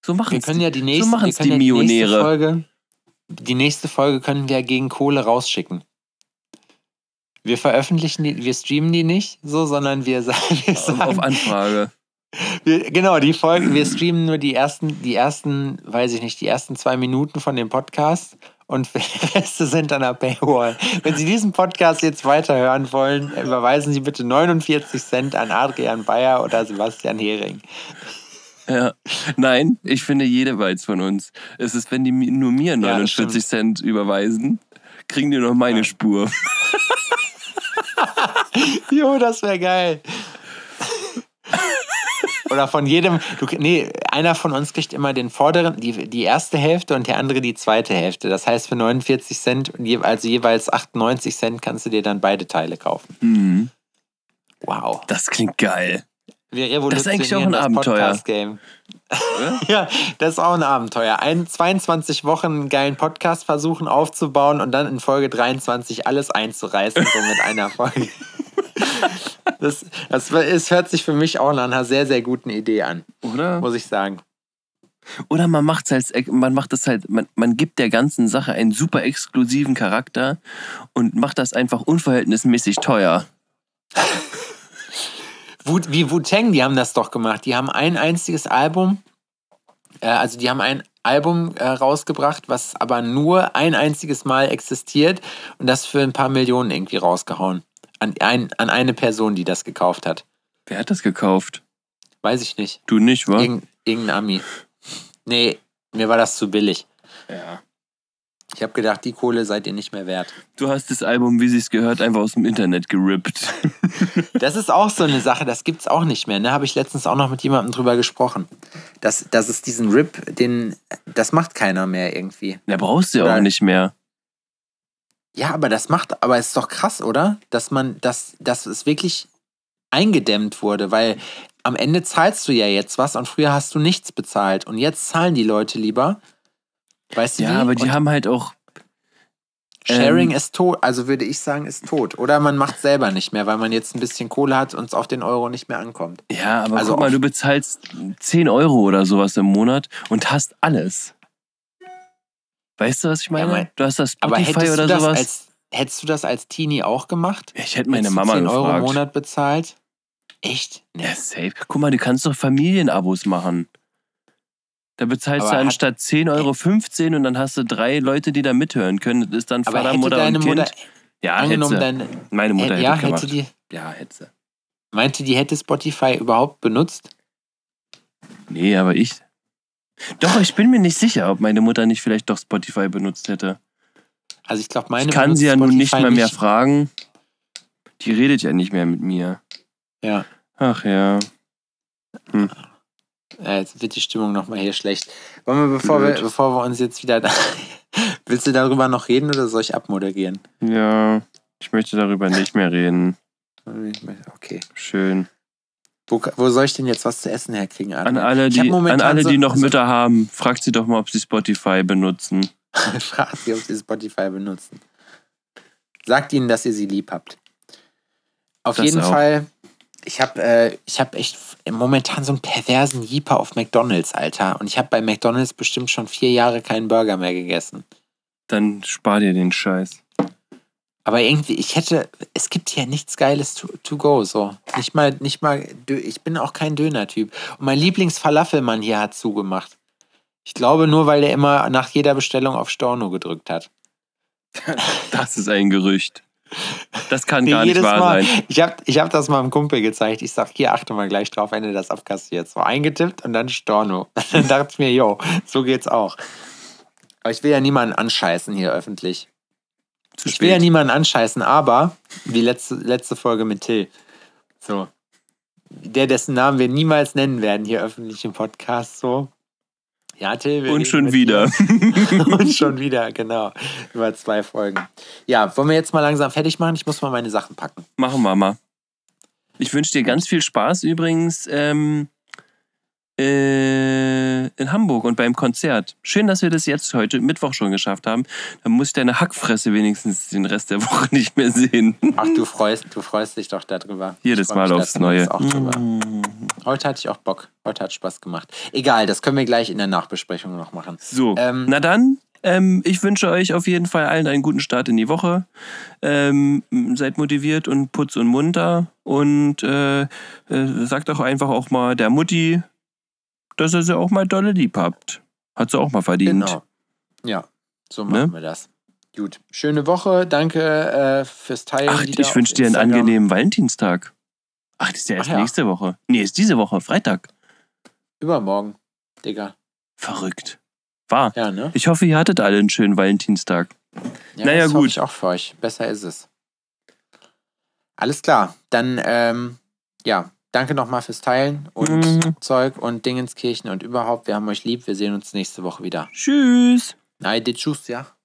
So machen wir können ja die nächste, so wir können die ja Millionäre. Die nächste Folge können wir gegen Kohle rausschicken. Wir veröffentlichen die, wir streamen die nicht so, sondern wir sagen Auf Anfrage. Die Folgen, wir streamen nur die ersten, weiß ich nicht, die ersten 2 Minuten von dem Podcast und der Rest sind dann ab Paywall. Wenn Sie diesen Podcast jetzt weiterhören wollen, überweisen Sie bitte 49 Cent an Adrian Bayer oder Sebastian Hering. Ja. Nein, ich finde jede Weiz von uns. Es ist, wenn die nur mir 49 Cent überweisen, kriegen die noch meine Spur. Jo, das wäre geil. Oder von jedem, einer von uns kriegt immer den vorderen, die erste Hälfte und der andere die zweite Hälfte. Das heißt, für 49 Cent, also jeweils 98 Cent, kannst du dir dann beide Teile kaufen. Mhm. Wow. Das klingt geil. Wir revolutionieren das ist eigentlich auch ein Abenteuer. Podcast-Game. Ja, das ist auch ein Abenteuer. 22 Wochen einen geilen Podcast versuchen aufzubauen und dann in Folge 23 alles einzureißen, so mit einer Folge. Es hört sich für mich auch nach einer sehr, sehr guten Idee an. Oder? Muss ich sagen. Oder man gibt der ganzen Sache einen super exklusiven Charakter und macht das einfach unverhältnismäßig teuer. Wie Wu-Tang, die haben das doch gemacht. Die haben ein einziges Album, die haben ein Album rausgebracht, was aber nur ein einziges Mal existiert und das für ein paar Millionen irgendwie rausgehauen. An eine Person, die das gekauft hat. Wer hat das gekauft? Weiß ich nicht. Du nicht, wa? Irgendein Ami. Nee, mir war das zu billig. Ja. Ich habe gedacht, die Kohle seid ihr nicht mehr wert. Du hast das Album, wie sich's gehört, einfach aus dem Internet gerippt. Das ist auch so eine Sache, das gibt's auch nicht mehr. Ne? Habe ich letztens auch noch mit jemandem drüber gesprochen. Das ist diesen Rip, das macht keiner mehr irgendwie. Der brauchst du ja auch nicht mehr. Ja, aber es ist doch krass, oder? Dass es wirklich eingedämmt wurde, weil am Ende zahlst du ja jetzt was und früher hast du nichts bezahlt und jetzt zahlen die Leute lieber. Weißt du wie? Ja, aber die haben halt auch... Sharing ist tot, also würde ich sagen, ist tot. Oder man macht selber nicht mehr, weil man jetzt ein bisschen Kohle hat und es auf den Euro nicht mehr ankommt. Ja, aber guck mal, du bezahlst 10 Euro oder sowas im Monat und hast alles. Weißt du, was ich meine? Ja, du hast das Spotify oder sowas. Hättest du das als Teenie auch gemacht? Ich hätte meine Mama gefragt. 10 Euro im Monat bezahlt? Echt? Nee. Ja, safe. Guck mal, du kannst doch Familienabos machen. Da bezahlst du anstatt 10 Euro 15 und dann hast du 3 Leute, die da mithören können. Das ist dann Vater, Mutter und Kind. Ja, hätte meine Mutter hätte gemacht. Hätte sie. Meinte die hätte Spotify überhaupt benutzt? Nee, aber ich... Doch, ich bin mir nicht sicher, ob meine Mutter nicht vielleicht doch Spotify benutzt hätte. Also ich glaube, meine Ich kann sie ja nun nicht mal mehr fragen. Die redet ja nicht mehr mit mir. Ja. Ach ja. Jetzt wird die Stimmung nochmal hier schlecht. Wollen wir, bevor wir uns jetzt wieder... Willst du darüber noch reden oder soll ich abmoderieren? Ja, ich möchte darüber nicht mehr reden. Okay. Schön. Wo soll ich denn jetzt was zu essen herkriegen? An alle, die noch Mütter haben, fragt sie doch mal, ob sie Spotify benutzen. Fragt sie, ob sie Spotify benutzen. Sagt ihnen, dass ihr sie lieb habt. Auf jeden Fall, ich hab echt momentan so einen perversen Jeeper auf McDonald's, Alter. Und ich habe bei McDonald's bestimmt schon 4 Jahre keinen Burger mehr gegessen. Dann spar dir den Scheiß. Aber irgendwie, es gibt hier nichts Geiles to go, so. Nicht mal, ich bin auch kein Döner-Typ. Und mein Lieblings-Falafelmann hier hat zugemacht. Ich glaube nur, weil der immer nach jeder Bestellung auf Storno gedrückt hat. Das ist ein Gerücht. Das kann gar nicht wahr sein. Ich hab das mal einem Kumpel gezeigt. Ich sag, hier, achte mal gleich drauf, wenn du das abkassierst. So eingetippt und dann Storno. Dann dachte ich mir, jo, so geht's auch. Aber ich will ja niemanden anscheißen hier öffentlich. Ich will ja niemanden anscheißen, aber wie letzte Folge mit Till. So. Dessen Namen wir niemals nennen werden hier öffentlich im Podcast. So. Ja, Till. Und schon wieder. Und schon wieder, genau. Über 2 Folgen. Ja, wollen wir jetzt mal langsam fertig machen? Ich muss mal meine Sachen packen. Machen wir mal. Ich wünsche dir ganz viel Spaß übrigens in Hamburg und beim Konzert. Schön, dass wir das jetzt heute Mittwoch schon geschafft haben. Dann muss ich deine Hackfresse wenigstens den Rest der Woche nicht mehr sehen. Ach, du freust dich doch darüber. Jedes Mal aufs Neue. Heute hatte ich auch Bock. Heute hat Spaß gemacht. Egal, das können wir gleich in der Nachbesprechung noch machen. So, na dann, ich wünsche euch auf jeden Fall allen einen guten Start in die Woche. Seid motiviert und putz und munter. Und sagt doch einfach auch mal der Mutti, dass ihr sie auch mal dolle lieb habt. Hat sie auch mal verdient. Genau. Ja, so machen wir das. Gut. Schöne Woche. Danke fürs Teilen. Ach, ich wünsche dir einen angenehmen Valentinstag. Ach, das ist ja erst nächste Woche. Nee, ist diese Woche, Freitag. Übermorgen, Digga. Verrückt. War. Ja, ne? Ich hoffe, ihr hattet alle einen schönen Valentinstag. Ja, naja, das gut. Hoffe ich auch für euch. Besser ist es. Alles klar. Dann, danke nochmal fürs Teilen und Zeug und Dingenskirchen und überhaupt. Wir haben euch lieb. Wir sehen uns nächste Woche wieder. Tschüss. Nein, tschüss, ja.